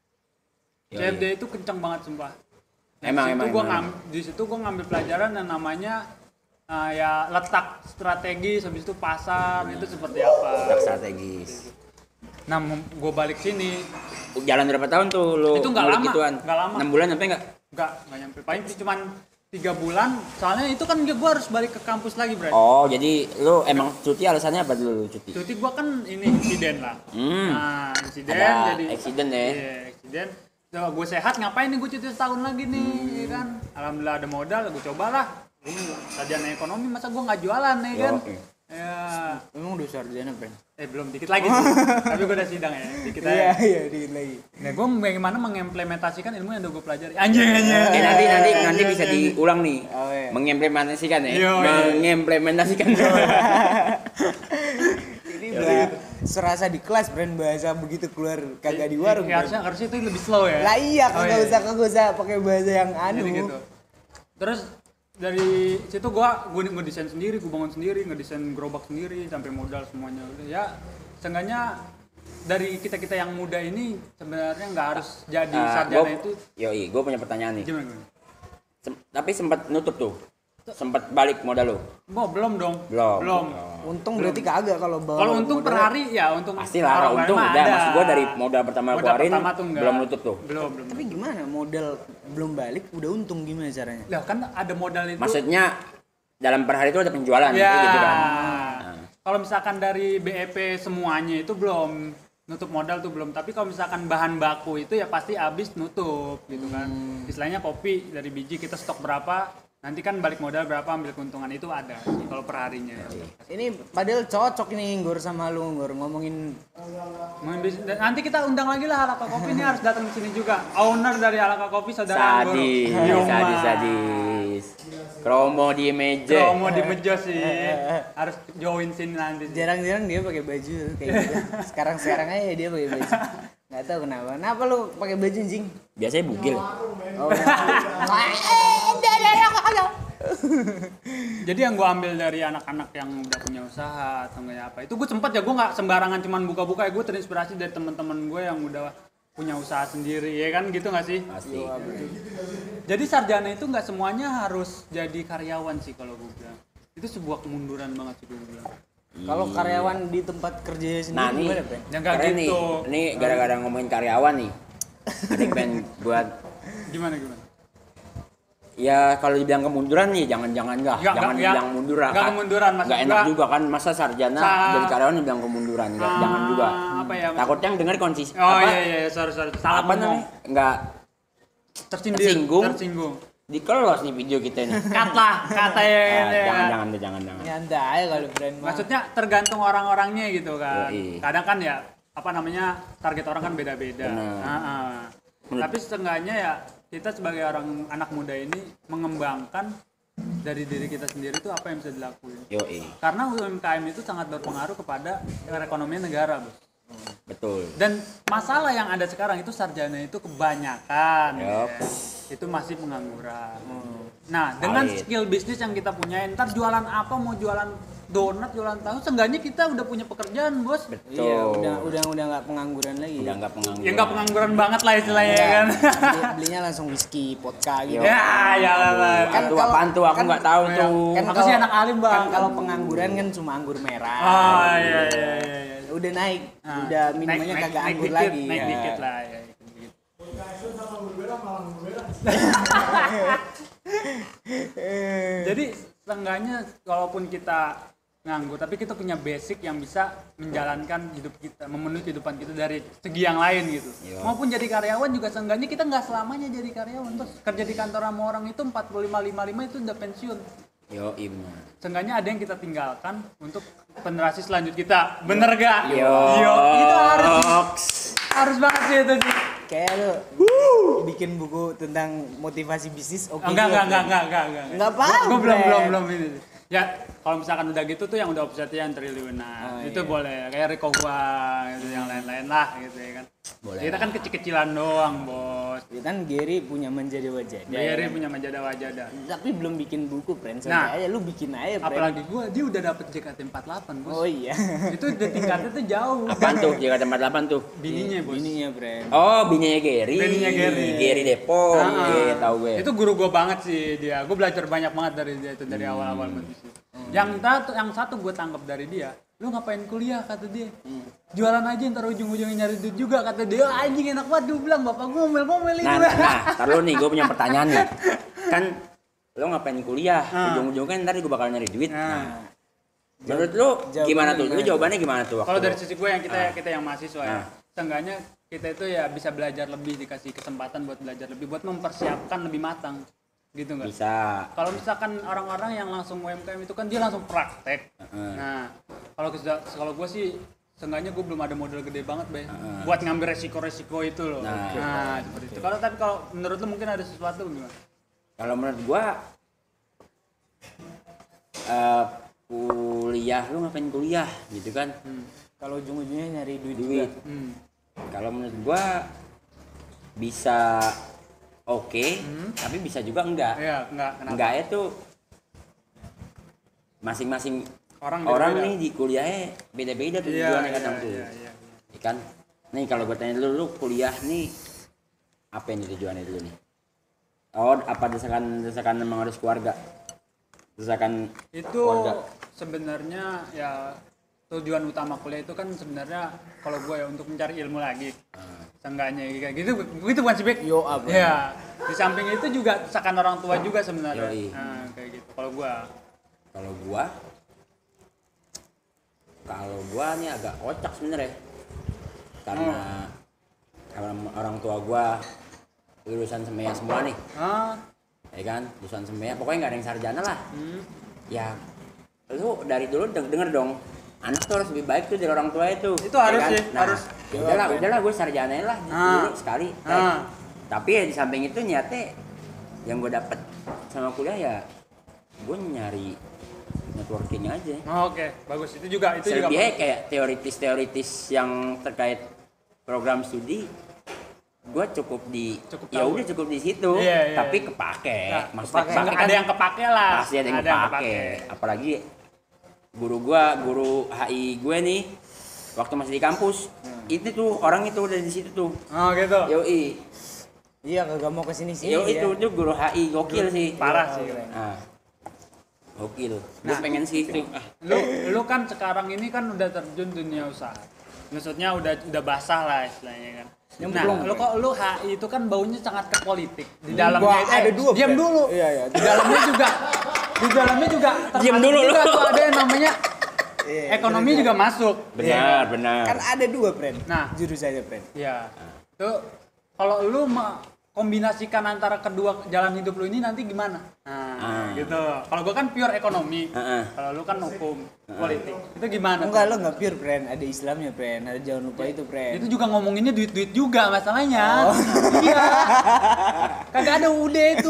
CFD itu kencang banget sumpah. Nah, di situ gue ngambil pelajaran yang namanya ya letak strategi, habis itu pasar itu seperti apa. Tak strategis. Nah, gue balik sini, Jalan berapa tahun tuh lu? Itu nggak ngulik lama, gituan? nggak lama. 6 bulan sampai nggak? nggak nyampe, paling cuman 3 bulan. Soalnya itu kan gue harus balik ke kampus lagi, Bro. Oh, jadi lu emang cuti alasannya apa dulu lu cuti? Cuti gue kan ini insiden lah. Nah, insiden Ada jadi accident ya? Iya, insiden. So, gue sehat, ngapain nih gue cuti setahun lagi nih, ya kan? Alhamdulillah ada modal, gue cobalah. Sarjana ekonomi, masa gue nggak jualan, ya kan? Oke. Ya, Memang udah sarjana, brand. belum, dikit lagi sih. Tapi gue udah sidang ya, dikit aja. Iya, dikit lagi. Nah, gue bagaimana mengimplementasikan ilmu yang udah gue pelajari. Anjing. Nanti bisa diulang nih. Oh, iya. Mengimplementasikan ya. Iya. Mengimplementasikan. Ini serasa di kelas, brand, bahasa begitu keluar kagak di warung. Ya, Bren. harusnya itu lebih slow ya. Lah iya, Oh, kagak iya. usah pakai bahasa yang anu. Jadi gitu. Terus dari situ gue ngedesain sendiri, gue bangun sendiri, ngedesain gerobak sendiri sampai modal semuanya. Ya seenggaknya dari kita yang muda ini sebenarnya nggak harus jadi sarjana itu. Yoi, gue punya pertanyaan nih. Gimana? Tapi sempat nutup tuh. Sempat balik modal lu. Belum dong. Belum. Belum. Oh. Untung berarti kagak kalau bawa. Kalau untung per hari ya untung. Pastilah untung udah. Maksud gua dari modal pertama keluarin belum nutup tuh. Belum. Tapi gimana modal belum balik udah untung gimana caranya? Lah kan ada modal itu. Maksudnya dalam per hari itu ada penjualan ya. gitu kan. Kalau misalkan dari BEP semuanya itu belum nutup modal tuh belum, tapi kalau misalkan bahan baku itu ya pasti habis nutup gitu kan. Istilahnya kopi dari biji kita stok berapa, nanti kan balik modal berapa, ambil keuntungan itu ada kalau per harinya. Ini padahal cocok ini Nggur sama lu Nggur ngomongin nanti kita undang lagi lah Alaka Kopi ini harus datang ke sini juga. Owner dari Alaka Kopi saudara Nggur. Sadis. Kromo di meja. Kromo di meja sih. Harus join sini nanti. Jarang-jarang dia pakai baju kayak gitu. Sekarang aja dia pakai baju. Nggak tahu kenapa. Kenapa lu pakai baju anjing? Biasanya bugil. Oh. Jadi yang gue ambil dari anak-anak yang udah punya usaha atau nggak apa, itu gue sempat ya, gue nggak sembarangan cuman buka-buka ya, gue terinspirasi dari teman-teman gue yang udah punya usaha sendiri ya kan, gitu nggak sih? Pasti. Jadi sarjana itu nggak semuanya harus jadi karyawan sih kalau gue bilang. Itu sebuah kemunduran banget sih gue bilang. Kalau karyawan di tempat kerja sendiri gimana, Ben? Yang nggak gitu. Ini gara-gara ngomongin karyawan nih. Ada pengen buat Gimana? Ya kalau dibilang kemunduran nih jangan dibilang mundur. Enggak kemunduran, Enggak enak juga kan, masa sarjana jadi karyawan dibilang kemunduran, jangan juga. Apa ya? Takutnya yang denger konsisten. Oh iya, sorry. Salah apa namanya? Enggak tersinggung. Dikelos nih video kita nih. Kata ya. Jangan. Nyantai kalau brand. Maksudnya tergantung orang-orangnya gitu kan. Yoi. Kadang kan ya target orang kan beda-beda. Tapi setengahnya ya kita sebagai orang anak muda ini mengembangkan dari diri kita sendiri itu apa yang bisa dilakuin. Karena UMKM itu sangat berpengaruh kepada perekonomian negara, Bos. Betul. Dan masalah yang ada sekarang itu sarjana itu kebanyakan ya, itu masih pengangguran. Nah, dengan skill bisnis yang kita punya, ntar jualan apa, mau jualan donat, jualan tahu, seenggaknya kita udah punya pekerjaan, Bos. Betul. Iya, udah nggak pengangguran lagi. Udah nggak pengangguran. Ya nggak pengangguran banget lah istilahnya ya kan. Belinya langsung whisky, vodka gitu. Ya lah. Kan apaan tuh aku nggak tahu tuh. Kan Aku sih anak alim, Bang. Kan kalau pengangguran kan cuma anggur merah. Oh iya. Udah naik, udah minumannya kagak anggur dikit, lagi. Naik ya. dikit lah ya. Jadi seenggaknya walaupun kita nganggur, tapi kita punya basic yang bisa menjalankan hidup kita, memenuhi kehidupan kita dari segi yang lain gitu. Maupun jadi karyawan juga seenggaknya kita nggak selamanya jadi karyawan. Terus kerja di kantor sama orang itu 45-55 itu udah pensiun. Seenggaknya ada yang kita tinggalkan untuk generasi selanjutnya kita. Bener gak? Itu harus banget sih itu sih. Kayak lu bikin buku tentang motivasi bisnis, oke. Enggak. Enggak apa-apa. Gue belum ini. Ya, kalau misalkan udah gitu tuh yang udah obsesian triliunan. Itu boleh kayak Rico Huang gitu, yang lain-lain lah gitu ya kan. Boleh. Kita kan kecil-kecilan doang, Bos. Ya kan Gary punya Menjadi Wajadah. Gary punya Menjadi Wajadah. Tapi belum bikin buku, friends. Nah, aja lu bikin aja, friend. apalagi dia udah dapet JKT48, Bos. Oh iya. Itu udah tingkatnya tuh jauh. Apaan tuh? JKT48 tuh? Bininya, Bos. Bininya, friend. Oh, bininya Gary. Gary Depok. Iya, tahu gue. Itu guru gue banget sih dia. Gue belajar banyak banget dari dia itu dari awal-awal bisnis. Yang satu gue tangkap dari dia, lu ngapain kuliah kata dia, jualan aja ntar ujung-ujungnya nyari duit juga kata dia. Anjing enak banget, dia bilang bapak gue ngomel-ngomel itu. Ntar lu nih, gue punya pertanyaan nih. Kan lu ngapain kuliah, ujung-ujungnya ntar gue bakal nyari duit. Menurut lu gimana tuh? Lu jawabannya gimana tuh? Kalau dari sisi gue yang kita yang mahasiswa ya, seenggaknya kita itu ya bisa belajar lebih, dikasih kesempatan buat belajar lebih, buat mempersiapkan lebih matang. Gitu nggak? Bisa. Kalau misalkan orang-orang yang langsung UMKM itu kan dia langsung praktek. Nah, kalau gue sih seenggaknya gue belum ada modal gede banget, Bay. Buat ngambil resiko-resiko itu loh. Nah, seperti itu. Kalau menurut lu mungkin ada sesuatu gimana? Kalau menurut gue kuliah, lu ngapain kuliah gitu kan? Kalau ujung-ujungnya nyari duit. Kalau menurut gue bisa oke, tapi bisa juga enggak. Iya, enggak. Kenapa? Enggaknya tuh masing-masing orang nih di kuliahnya beda-beda tuh tujuannya kadang tuh. Iya. Kan? Nih kalau gue tanya dulu, lu kuliah nih apa yang tujuannya dulu nih? Oh, apa desakan memang harus keluarga? Desakan itu keluarga. sebenarnya ya tujuan utama kuliah itu kan sebenarnya kalau gue ya untuk mencari ilmu lagi. Seenggaknya kayak gitu bukan sih Bek? Yo apa? Ya, di samping itu juga desakan orang tua juga sebenarnya. Nah, kayak gitu. Kalau gua nih agak kocak sebenarnya. Karena orang tua gua lulusan semea semua nih. Ya kan, lulusan semea, pokoknya nggak ada yang sarjana lah. Ya, lu dari dulu denger dong, anak tuh harus lebih baik tuh dari orang tua itu. Itu harus kan? sih, Nah, harus. udahlah gue sarjana lah dulu sekali. Tapi ya di samping itu nyate yang gue dapet sama kuliah ya gue nyari networking aja. Oke, bagus. Itu juga Selebihnya kayak teoritis yang terkait program studi gue cukup di situ. Tapi kepake. Maksudnya ada yang kepake lah. Pasti ada yang kepake. Apalagi guru HI gue nih waktu masih di kampus itu tuh orang itu udah di situ tuh. Oh gitu. Yoi. Iya, kagak mau kesini sih. Itu guru HI gokil sih. Parah sih. Nah, gokil. Gue pengen sih itu. Lu kan sekarang ini kan udah terjun dunia usaha. Maksudnya udah basah lah istilahnya kan. Lu HI itu kan baunya sangat ke politik. Di dalamnya ada dua. Diam dulu. Iya. Di dalamnya juga Diam dulu lu. Tuh ada yang namanya ekonomi juga masuk. Benar. Kan ada dua, friend. Nah, jurusannya, friend. Iya. Tuh kalau lu kombinasikan antara kedua jalan hidup lu ini nanti gimana? Nah, gitu. Kalau gua kan pure ekonomi. Kalau lu kan hukum, politik. Itu gimana? Enggak, lo enggak pure, friend. Ada Islamnya, friend. Ada jangan lupa itu, friend. Itu juga ngomonginnya duit-duit juga masalahnya. Iya. Kagak ada UD itu.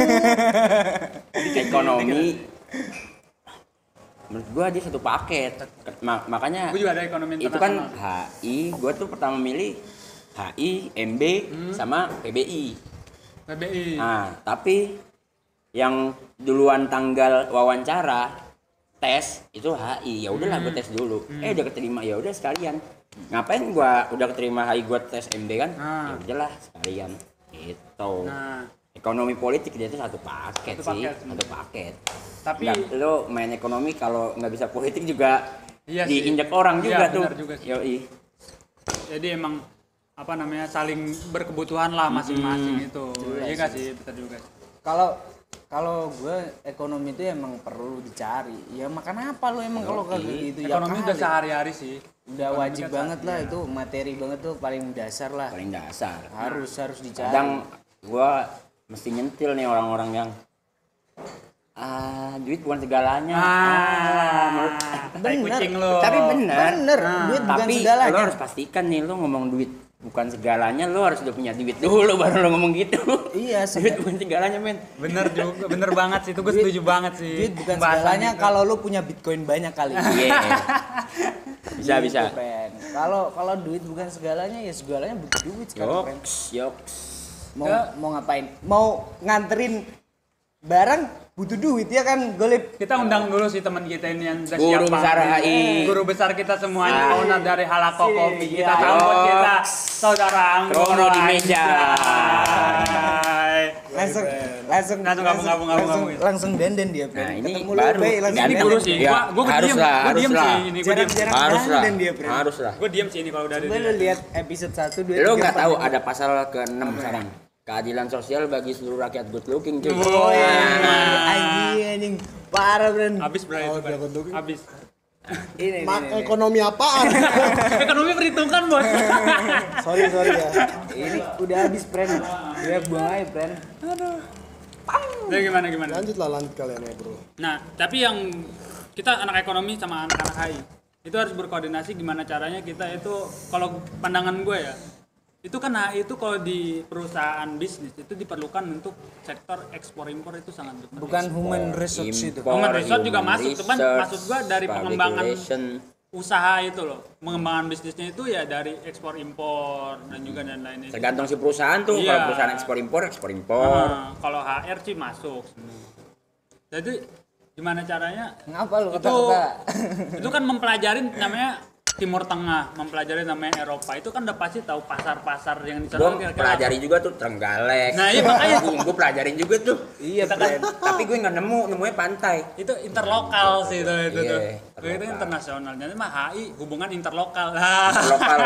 Ekonomi menurut gua dia satu paket. Makanya Gua juga ada ekonomi itu kan internasional. HI, gua tuh pertama milih HI, MB sama PBI. Nah, tapi yang duluan tanggal wawancara tes itu HI. Ya udahlah gua tes dulu. Udah keterima, ya udah sekalian. Ngapain gua udah keterima HI gua tes MB kan? Ya udahlah sekalian. Gitu. Ekonomi politik dia itu satu paket. Satu paket. Tapi lo main ekonomi kalau nggak bisa politik juga iya diinjak orang juga tuh. Juga Yoi. Jadi emang saling berkebutuhan lah masing-masing itu. Iya nggak sih, betul juga. Kalau gue ekonomi itu emang perlu dicari. Ya makan apa lo emang kalau kayak gitu? Ekonomi udah sehari-hari sih. Udah wajib banget lah itu, materi banget tuh paling dasar lah. Paling dasar. Harus dicari. Kadang gua mesti nyentil nih orang-orang yang duit bukan segalanya. Bener. Tapi bener. Duit bukan Tapi segalanya. lo harus pastikan nih lo ngomong duit bukan segalanya, lo harus udah punya duit dulu baru lo ngomong gitu. Iya, duit bukan segalanya, men. Bener juga, bener banget sih. Itu gue setuju banget sih. Duit bukan segalanya kalau lo punya Bitcoin banyak kali. Iya. Bisa. Kalau duit bukan segalanya, ya segalanya butuh duit sekarang, friend. Yoks. Mau ngapain? Mau nganterin barang butuh duit ya kan, Golip. Kita undang dulu sih teman kita ini yang udah Guru siap besar pamit. HI. Guru besar kita semuanya, owner dari Halako Kopi. Kita sambut kita saudara Anggun. Krono di meja. Langsung denden dia, friend. Nah, ini ketemu baru. lu, Bay, langsung Ganti denden. guru sih. Ya, Gua harus diem lah. sih ini. Jarang-jarang denden dia, friend. Harus lah. Gue diem sih ini kalau udah ada Coba lu lihat episode 1, 2, 3, Lo nggak tahu ada pasal ke-6 sekarang. Keadilan sosial bagi seluruh rakyat good looking, cuy. Oh iya, anjing. Parah, friend. Habis bro itu. Habis. Ini. Ekonomi apaan? Ekonomi perhitungan, Bos. sorry ya. Ini udah habis, friend. Dia buang aja, friend. Jadi gimana? Lanjut kalian ya, bro. Nah, tapi yang kita anak ekonomi sama anak-anak HI itu harus berkoordinasi gimana caranya kita itu, kalau pandangan gue ya, itu kan HI itu kalau di perusahaan bisnis itu diperlukan untuk sektor ekspor impor itu sangat diperlukan. Bukan human resource itu. Human resource juga masuk, cuman maksud gue dari pengembangan usaha itu loh, pengembangan bisnisnya itu ya dari ekspor impor dan juga dan lainnya. Tergantung si perusahaan tuh. Iya. Kalau perusahaan ekspor impor. Kalau HR sih masuk. Jadi gimana caranya? Ngapa lu Itu kata-kata? itu kan mempelajari namanya Timur Tengah mempelajari namanya Eropa itu kan udah pasti tahu pasar-pasar yang di sana Gue kira-kira pelajari juga tuh Trenggalek. Nah, iya makanya. Gue pelajarin juga tuh. Iya kan. Tapi gue nggak nemunya pantai. Itu interlokal sih itu Iya, tuh. interlokal. Itu internasional. Jadi mah HI hubungan interlokal. Interlokal.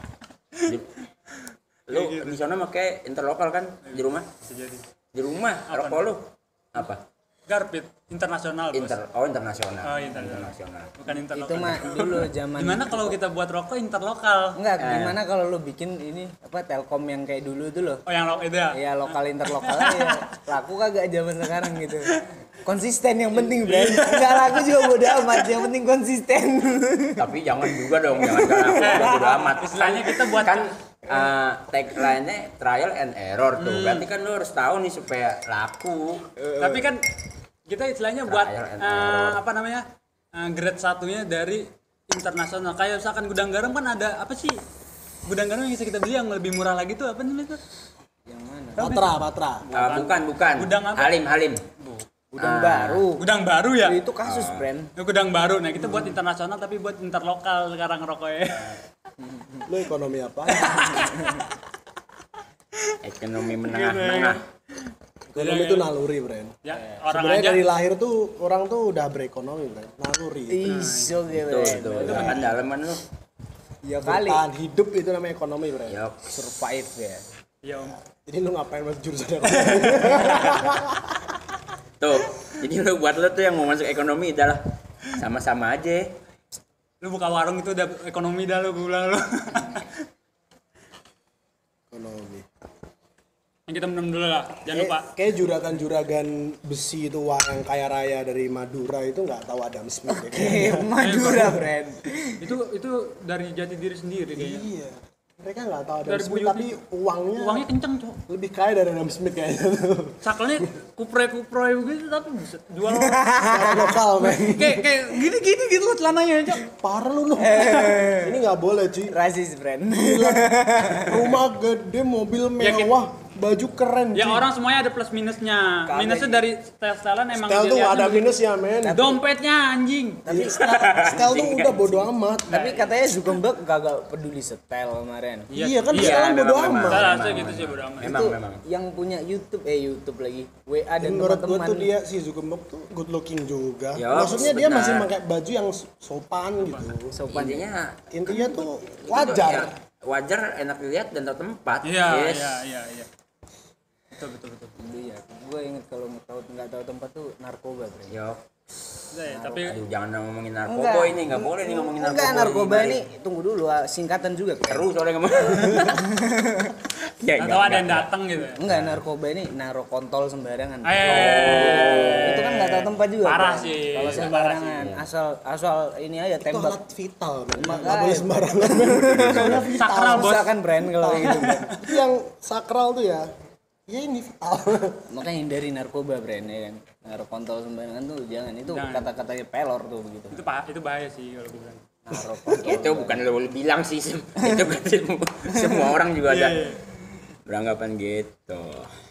Lu di sana pakai interlokal kan di rumah? Jadi Di rumah rokok lu apa? Garpit internasional, Bos. Internasional. Oh, internasional. Bukan interlokal. Itu mah dulu zaman. Gimana kalau kita buat rokok interlokal? Enggak, gimana kalau lu bikin ini apa Telkom yang kayak dulu tuh loh. Oh, yang itu ya? Iya, lokal interlokal ya. Laku kagak zaman sekarang gitu. Konsisten yang penting, Bro. Enggak laku juga bodo amat, yang penting konsisten. Tapi jangan juga dong, jangan laku bodo amat. Istilahnya kita buat Kan tagline-nya trial and error tuh. Berarti kan lu harus tahu nih supaya laku. tapi kan kita istilahnya buat Trial and error. apa namanya? Grade satunya dari internasional. Kayak misalkan gudang garam kan ada apa sih? Gudang garam yang bisa kita beli yang lebih murah lagi tuh apa namanya tuh? Yang mana? Patra. Bukan. Gudang apa? Halim. Gudang baru. Gudang baru ya? Itu kasus, brand. Itu gudang baru. Nah, kita buat internasional tapi buat interlokal sekarang rokoknya. Lu ekonomi apa? Ekonomi menengah-menengah. Ekonomi itu naluri, Bren. Ya, orang Sebenarnya aja dari lahir tuh orang tuh udah berekonomi, Bren. Naluri. Iso gitu. Tuh, kan dalam kan lu. Ya kali. Bertahan hidup itu namanya ekonomi, Bren. Ya, Survive ya. ya Om. Jadi lu ngapain masuk jurusan ekonomi? tuh. Jadi lu buat lu tuh yang mau masuk ekonomi adalah sama-sama aja. Lu buka warung itu udah ekonomi dah lu, gue bilang lu. Ekonomi. Yang kita minum dulu lah, jangan lupa. Kayak juragan-juragan besi itu wah yang kaya raya dari Madura itu nggak tahu Adam Smith ya. Madura, brand. Itu dari jati diri sendiri kayaknya. Iya. Mereka nggak tahu Adam Dari Smith buyut tapi uangnya kenceng, Cok. lebih kaya dari Adam Smith kayaknya tuh. Sakelnya kupre-kupre begitu tapi bisa jual Secara lokal, men. kayak gini gitu celananya, Cok. Parah lu. Ini nggak boleh, Ci. Rasis, brand. Rumah gede, mobil mewah, baju keren, Ya Ci. orang semuanya ada plus minusnya. Minusnya dari style-stylean emang Style tuh dilihatnya ada begitu. minus ya, men. Dompetnya anjing. Tapi Style tuh udah bodo amat. tapi katanya Zuckerberg kagak peduli setel kemarin. Iya kan, Iya, sekarang bodo memang. amat. Salah sih gitu sih bodo amat. Memang. Yang punya YouTube lagi. WA dan Menurut gue teman-teman. tuh dia si Zuckerberg tuh good looking juga. Ya, Maksudnya dia benar. masih pakai baju yang sopan gitu. sopan. Intinya Intinya tuh wajar. ya, wajar, enak dilihat dan tahu tempat. Iya, Yes. iya. Betul. Dulu ya. Gue inget kalau nggak tahu tempat tuh narkoba, brand. Yo. Tapi Aduh, jangan ngomongin narkoba ini, nggak boleh nih ngomongin narkoba. Enggak, narkoba ini tunggu dulu, singkatan juga. Seru soalnya ngomong. Ya, atau ada yang datang gitu. Enggak, narkoba ini naruh kontol sembarangan. Eh, Itu kan nggak tahu tempat juga. Parah Bang. sih, Kalau itu sembarangan, asal ini aja Itu tembak. alat vital, men. Makanya. Nggak boleh sembarangan. men. Soalnya vital. sakral bos. Susah kan brand kalau kayak gitu. Bang. Itu yang sakral tuh ya. Ya ini vital. Makanya hindari narkoba, brand ya kan. Naruh kontol sembarangan tuh jangan. Itu Jangan. kata-katanya pelor tuh begitu. Itu bahaya sih kalau gue bilang. Naruh kontol. Itu bukan lo bilang sih, itu kan semua orang juga ada Iya. beranggapan gitu.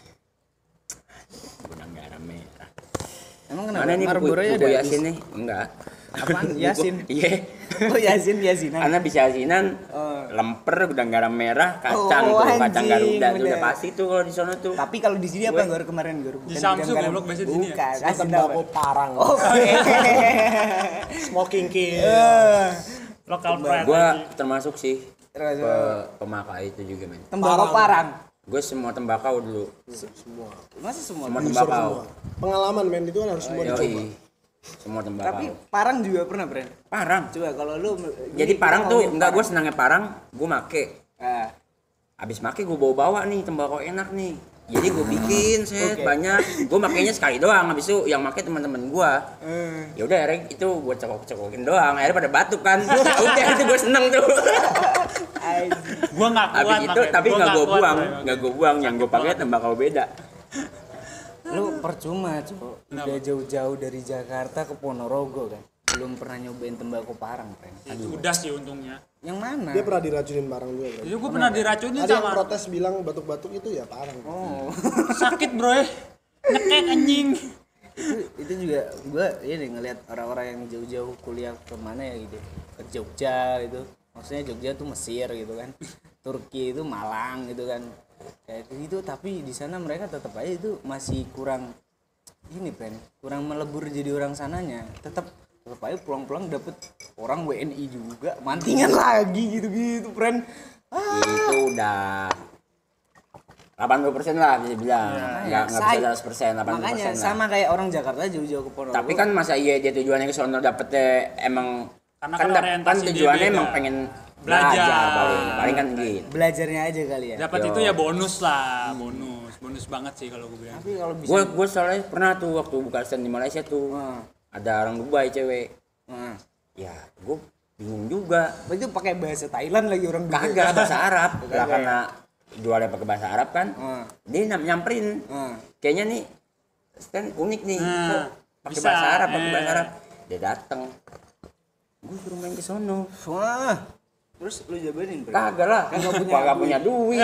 Gudang garam merah. Emang kenapa? Mana nih buku, Marlboro-nya buku ada Yasin nih? Enggak. Apaan? Buku- Yasin. Iya. Oh, Yasinan. Karena bisa Yasinan, lemper, gudang garam merah, kacang Oh, tuh, kacang anjing, Garuda tuh bener. udah pasti tuh kalau di sana tuh. Tapi kalau di sini apa Gor kemarin Gor? Di Samsu goblok biasa di sini ya? Bukan, Itu kasih tembakau tahu. parang. Oke. Smoking kill. Lokal pride. Gua termasuk sih Terus pemakai itu juga, men. tembakau parang. Gue semua tembakau dulu. Semua. Masa semua? Semua User tembakau. semua. Pengalaman, men, itu kan harus semua dicoba. Yoi. Semua tembakau. Tapi parang juga pernah, Bren. Parang. Coba kalau lu Jadi ini parang kita tuh ngomongin enggak, gue senangnya parang, gue make. Ah, Abis make gue bawa nih tembakau enak nih. Jadi gue bikin set Oke. banyak. Gue makainya sekali doang. Habis itu yang make teman-teman gue. Ya udah akhirnya itu gue cokok-cokokin doang. Akhirnya pada batuk kan. Udah itu gue seneng tuh. Gua enggak kuat. Habis itu makanya. tapi Gua nggak gue kuat, buang, Bro. nggak gue buang. Yang gue pakai tembakau beda. lu percuma, Cok. Udah jauh-jauh dari Jakarta ke Ponorogo kan. Belum pernah nyobain tembakau parang, Bren. Itu udah sih untungnya. Yang mana? Dia pernah diracunin barang juga, bro. Jadi gua pernah diracunin Ada yang sama protes bilang batuk-batuk itu ya parang. Oh. sakit, Bro. Nyekek anjing. itu juga gua ini ngelihat orang-orang yang jauh-jauh kuliah kemana ya gitu ke Jogja gitu. Maksudnya Jogja tuh Mesir gitu kan. Turki itu Malang gitu kan. Kayak gitu, tapi di sana mereka tetap aja itu masih kurang ini friend, kurang melebur jadi orang sananya. Tetap aja pulang-pulang dapet orang WNI juga, mantingan lagi gitu-gitu friend. Itu udah 80% lah bisa bilang. Enggak bisa 100%, 80% Makanya lah. sama kayak orang Jakarta jauh-jauh ke Ponorogo. Tapi kan masa iya dia tujuannya ke sono dapetnya emang Karena kan kan orientasi dia tujuannya beda. emang pengen Belajar. paling kan gitu. belajarnya aja kali ya. Dapat itu ya bonus lah, bonus banget sih kalau gue bilang. Tapi kalau bisa Gue soalnya pernah tuh waktu buka stand di Malaysia tuh ada orang Dubai cewek. Ya gue bingung juga. itu pakai bahasa Thailand lagi orang Kagak bahasa Arab. Lah karena jualnya pakai bahasa Arab kan. Dia nyamperin. Kayaknya nih stand unik nih. Kok pakai bisa, bahasa Arab, pakai bahasa Arab. Dia datang. Gue suruh main ke sono. Wah. Terus lu jabanin bro? Kagak lah. Kagak punya duit.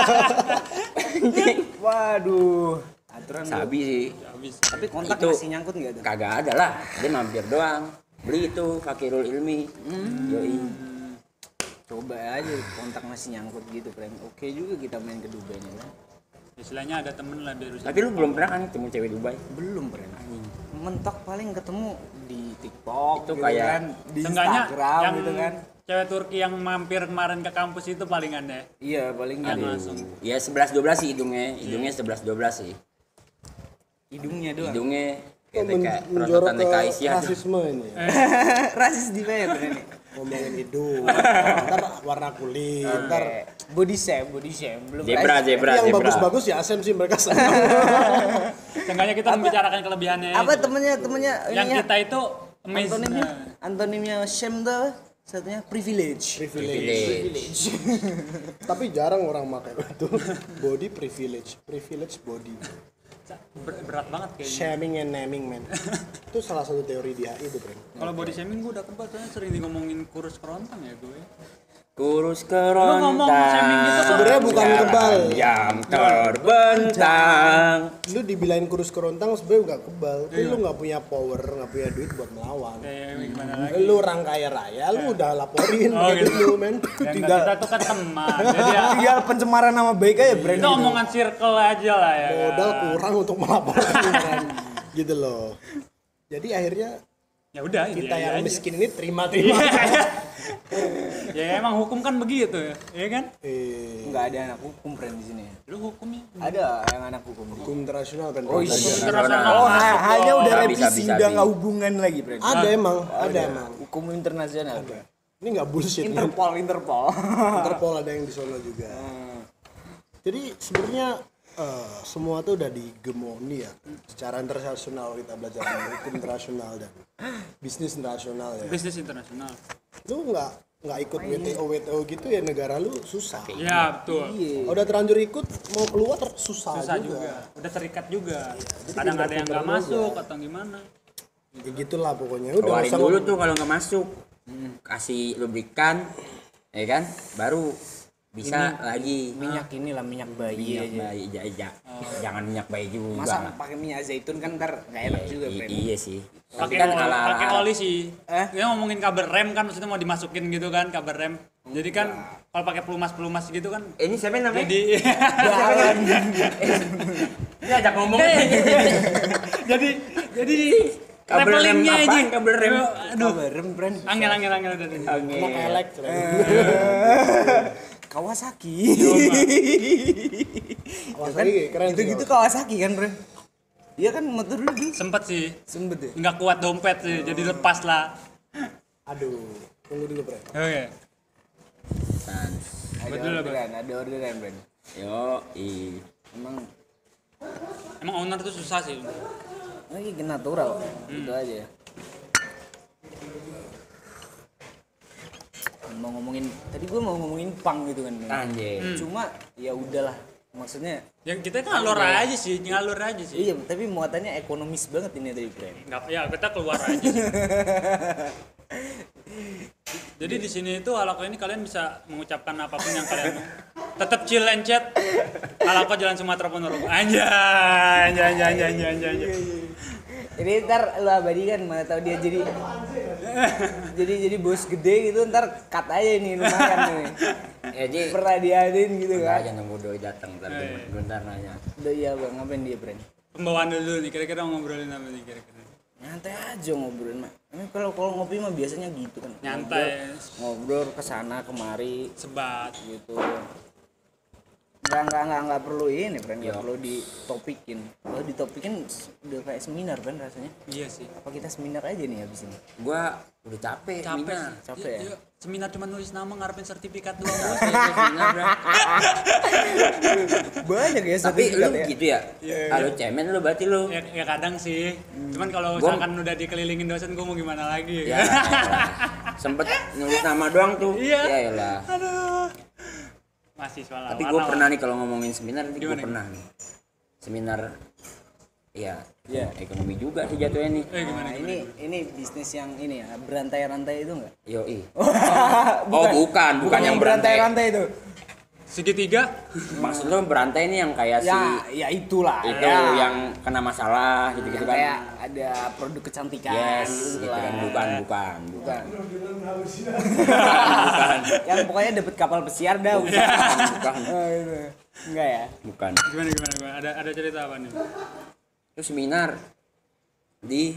Waduh. Aturan Sabi sih. Tapi kontak Itu- masih nyangkut nggak tuh? Kagak ada lah. Dia mampir doang. Beli itu Fakirul Ilmi. Yoi. Coba aja kontak masih nyangkut gitu friend. Oke juga kita main ke Dubai nih kan. Istilahnya ada temen lah dari Tapi lu belum pernah kan ketemu cewek Dubai? Belum friend. Mentok paling ketemu di TikTok Itu gitu kayak- kan, di Seenggaknya Instagram yang gitu kan. cewek Turki yang mampir kemarin ke kampus itu paling aneh. Iya paling Yang ada langsung. Ya 11-12 sih hidungnya. Hidungnya 11-12 sih. hidungnya doang. Hidungnya Oh, kayak menjorok perosotan ke TKI sih ada. rasisme ini. Rasis di mana friend? Ngomongin hidung, ntar warna kulit, ntar Body shame belum Zebra, rasis. zebra, yang zebra. bagus-bagus ya asem sih mereka senang. Seenggaknya kita membicarakan kelebihannya. Apa temennya Yang ininya, kita itu amazing. antonimnya antonimnya shame tuh satunya privilege. Privilege. Tapi jarang orang pakai itu. Body privilege body. Berat banget kayaknya. Shaming and naming man. Itu salah satu teori di HI itu, Bro. Kalau body shaming gue udah kebal soalnya sering ngomongin kurus kerontang ya gue. Kurus Lu ngomong shaming gitu kerontang. kok. Sebenarnya bukan kebal. Yang terbentang. Lu dibilangin kurus kerontang sebenarnya nggak kebal. Tapi lu nggak punya power, nggak punya duit buat melawan. Kayak gimana lagi? Lu orang kaya raya, lu udah laporin Oh, gitu gitu. lu, men. Dan Tinggal- kita tuh kan teman. Jadi ya Tinggal pencemaran nama baik aja brand itu omongan circle aja lah ya. Modal kan? kurang untuk melaporkan kan. Gitu loh. Jadi akhirnya Ya udah kita iya yang aja. miskin ini terima. Ya emang hukum kan begitu ya, iya kan? nggak ada anak hukum brand di sini. Lu hukumnya. Ada yang anak hukum. Hukum internasional kan. Oh iya. Internasional. Oh hanya udah Bisa, revisi bisa, udah bisa. nggak hubungan lagi brand. Ada emang, ada emang. Hukum internasional. Ini nggak bullshit. men. Interpol. Interpol ada yang di sono juga. Jadi sebenarnya semua tuh udah digemoni ya secara internasional. Kita belajar hukum internasional dan bisnis internasional ya. Bisnis internasional. Lu nggak ikut WTO gitu ya, negara lu susah. Ya betul. Udah terlanjur ikut mau keluar susah Susah juga. juga. Udah terikat juga. Kadang ada yang nggak masuk atau gimana. Ya gitulah pokoknya. Udah Keluarin usah dulu tuh kalau nggak masuk. Kasih lubrikan, ya kan? Baru bisa lagi. Minyak inilah minyak bayi Minyak aja. bayi, jangan minyak bayi juga. Masa pakai minyak zaitun kan ntar nggak enak juga brand. Iya sih. Tapi Pakai kan oli, ala pakai oli sih. Dia ngomongin kabel rem kan maksudnya mau dimasukin gitu kan kabel rem. Jadi kan kalau pakai pelumas gitu kan ini siapa yang namanya? jadi Ini ajak ngomong. jadi Kabel rem travelingnya apa? aja. Kabel rem. Aduh, Rem brand. angel udah. anak elek. Kawasaki. Awas lagi, keren sih. Gitu Kawasaki kan brand. Dia kan motor dulu Sempet sih. sempet ya. Nggak kuat dompet sih, jadi lepas lah. Aduh, tunggu dulu, Bre. Oke. Ada Betul, orderan brand. Yo, Emang owner tuh susah sih. Lagi natural. Itu aja. Tadi gue mau ngomongin punk gitu kan. anjir. Cuma ya udahlah. Maksudnya Ya kita ngalur aja sih. iya, tapi muatannya ekonomis banget ini tadi brand. Nggak, ya kita keluar aja sih. Jadi di sini itu Halako ini kalian bisa mengucapkan apapun yang kalian mau. Tetap chill and chat. Halako Jalan Sumatera Ponorogo. Anjay. Ini ntar lu abadikan, mana tahu dia jadi bos gede gitu, ntar cut aja nih lumayan nih. Jadi Pernah diadain gitu udah kan. aja nunggu doi datang bentar nanya. Udah iya bang, ngapain dia Bren? Pembawaan dulu nih, kira-kira ngobrolin apa nih kira-kira? Nyantai aja ngobrolin mah. Ini kalau ngopi mah biasanya gitu kan. Nyantai. Ngobrol kesana kemari Sebat. gitu. Enggak perlu ini, Bren. Enggak perlu ditopikin. Kalau ditopikin udah kayak seminar kan rasanya. Iya sih. Apa kita seminar aja nih habis ini? Gua udah capek seminar. Capek ya? Yuk, seminar cuma nulis nama ngarepin sertifikat doang. Seminar, bro. Banyak ya Tapi lu sertifikat ya. gitu ya? Kalau cemen lu berarti lu. Ya kadang sih. Cuman kalau Gua- misalkan udah dikelilingin dosen, gue mau gimana lagi? Ya, sempet nulis nama doang tuh. Iya. Ya elah. Aduh. Mahasiswa lah. Tapi gue pernah nih kalau ngomongin seminar, gue Gimana? pernah nih. Seminar, ya, Iya. ekonomi juga sih jatuhnya nih. Gimana? Nah, ini bisnis yang ini ya, berantai-rantai itu enggak? Yoi. Oh bukan yang berantai. berantai-rantai itu. Segitiga? Maksud lu berantai nih yang kayak Ya itulah. itu ya. yang kena masalah gitu-gitu Yang kan. kayak ada produk kecantikan Yes, gitu gitu lah. kan. Bukan. Bukan. Bukan. Yang pokoknya dapat kapal pesiar dah. Bukan. Oh, gitu. Enggak ya? Bukan. Gimana? Ada cerita apa nih? Itu seminar di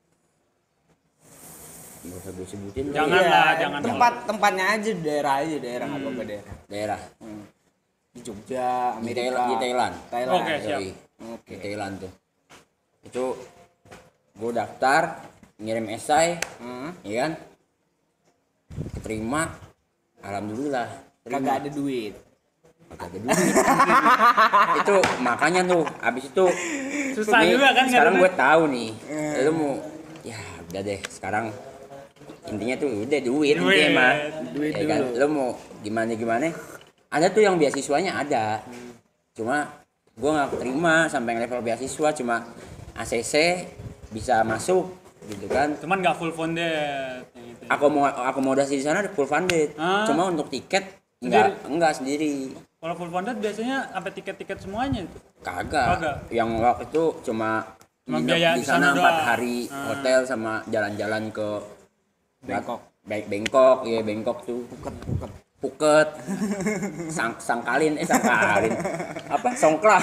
nggak usah gue sebutin kali Jangan ya. lah, jangan. Tempatnya aja daerah nggak apa-apa daerah. Daerah Di Jogja, di Amerika, Thailand. Oke, siap. Yoi. Di Thailand tuh. Itu gue daftar, ngirim esai, ya kan? Keterima, alhamdulillah. Kagak ada duit. Kagak ada duit. Itu makanya tuh, abis itu Susah nih, juga kan sekarang nggak gue tahu nih, lu mau, ya udah deh sekarang intinya tuh udah duit intinya mah. Duit Ya kan? dulu. Lu mau gimana? Ada tuh yang beasiswanya ada, cuma gue nggak terima sampai level beasiswa, cuma ACC bisa masuk gitu kan. Cuman nggak full funded. Gitu. Akomodasi di sana full funded, cuma untuk tiket enggak sendiri. Kalau full funded biasanya sampai tiket-tiket semuanya itu. Kagak. Yang waktu itu cuma nginep biaya di di sana sana 4 doang. hari hotel sama jalan-jalan ke Bangkok. Bangkok, iya Bangkok tuh. Phuket. Sangkalin. Apa? Songkla.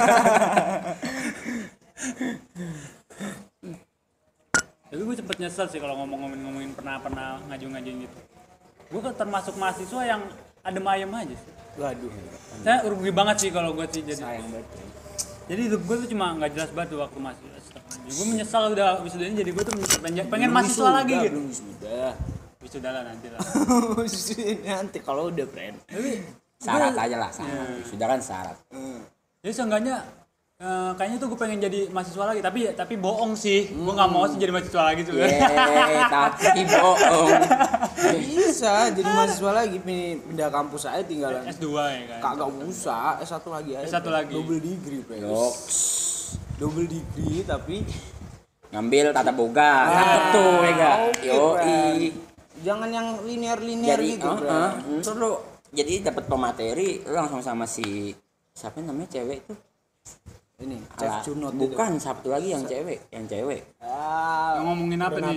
Tapi gue sempet nyesel sih kalau ngomongin pernah ngaju-ngajuin gitu. Gue kan termasuk mahasiswa yang adem ayem aja sih. Waduh. Saya rugi banget sih kalau gue sih jadi. Sayang banget. Jadi hidup gue tuh cuma nggak jelas banget tuh waktu masih. Gue menyesal udah wisudanya, jadi gue tuh pengen mahasiswa lagi gitu. Belum wisuda. Wisuda lah nanti lah. Nanti kalau udah friend. Syarat aja lah, syarat. Sudah kan syarat. Jadi seenggaknya kayaknya tuh gue pengen jadi mahasiswa lagi, tapi bohong sih. Gue nggak mau sih jadi mahasiswa lagi tuh. Tapi bohong. Bisa jadi mahasiswa lagi, pindah kampus aja tinggalan. S2 ya kan. Kagak usah, S1 lagi aja. S1 lagi. Double degree, friend. Yoks. Double degree tapi Ngambil tata boga. Cakep tuh, ya enggak? oke, Yoi. jangan yang linear Jadi gitu, friend. ntar lu jadi dapat pemateri lu langsung sama si siapa namanya cewek itu Ini Chef Alah, Junot bukan satu lagi yang cewek Ngomongin apa nih?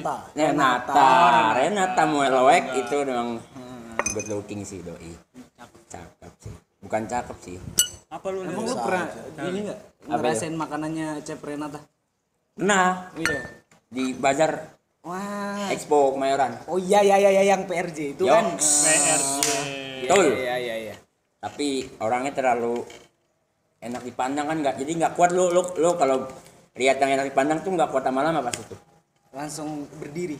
Renata Muelowek itu memang good looking sih doi, cakep sih, bukan cakep sih. Apa lu? Emang lu pernah ini enggak ngerasain makanannya Chef Renata? Nah Iya. di bazar Wah. Expo Kemayoran. Oh iya yang PRJ itu kan. Yoks. PRJ. Betul. Iya. Tapi orangnya terlalu enak dipandang kan, nggak, jadi nggak kuat lu kalau lihat yang enak dipandang tuh nggak kuat lama-lama pas itu. Langsung berdiri.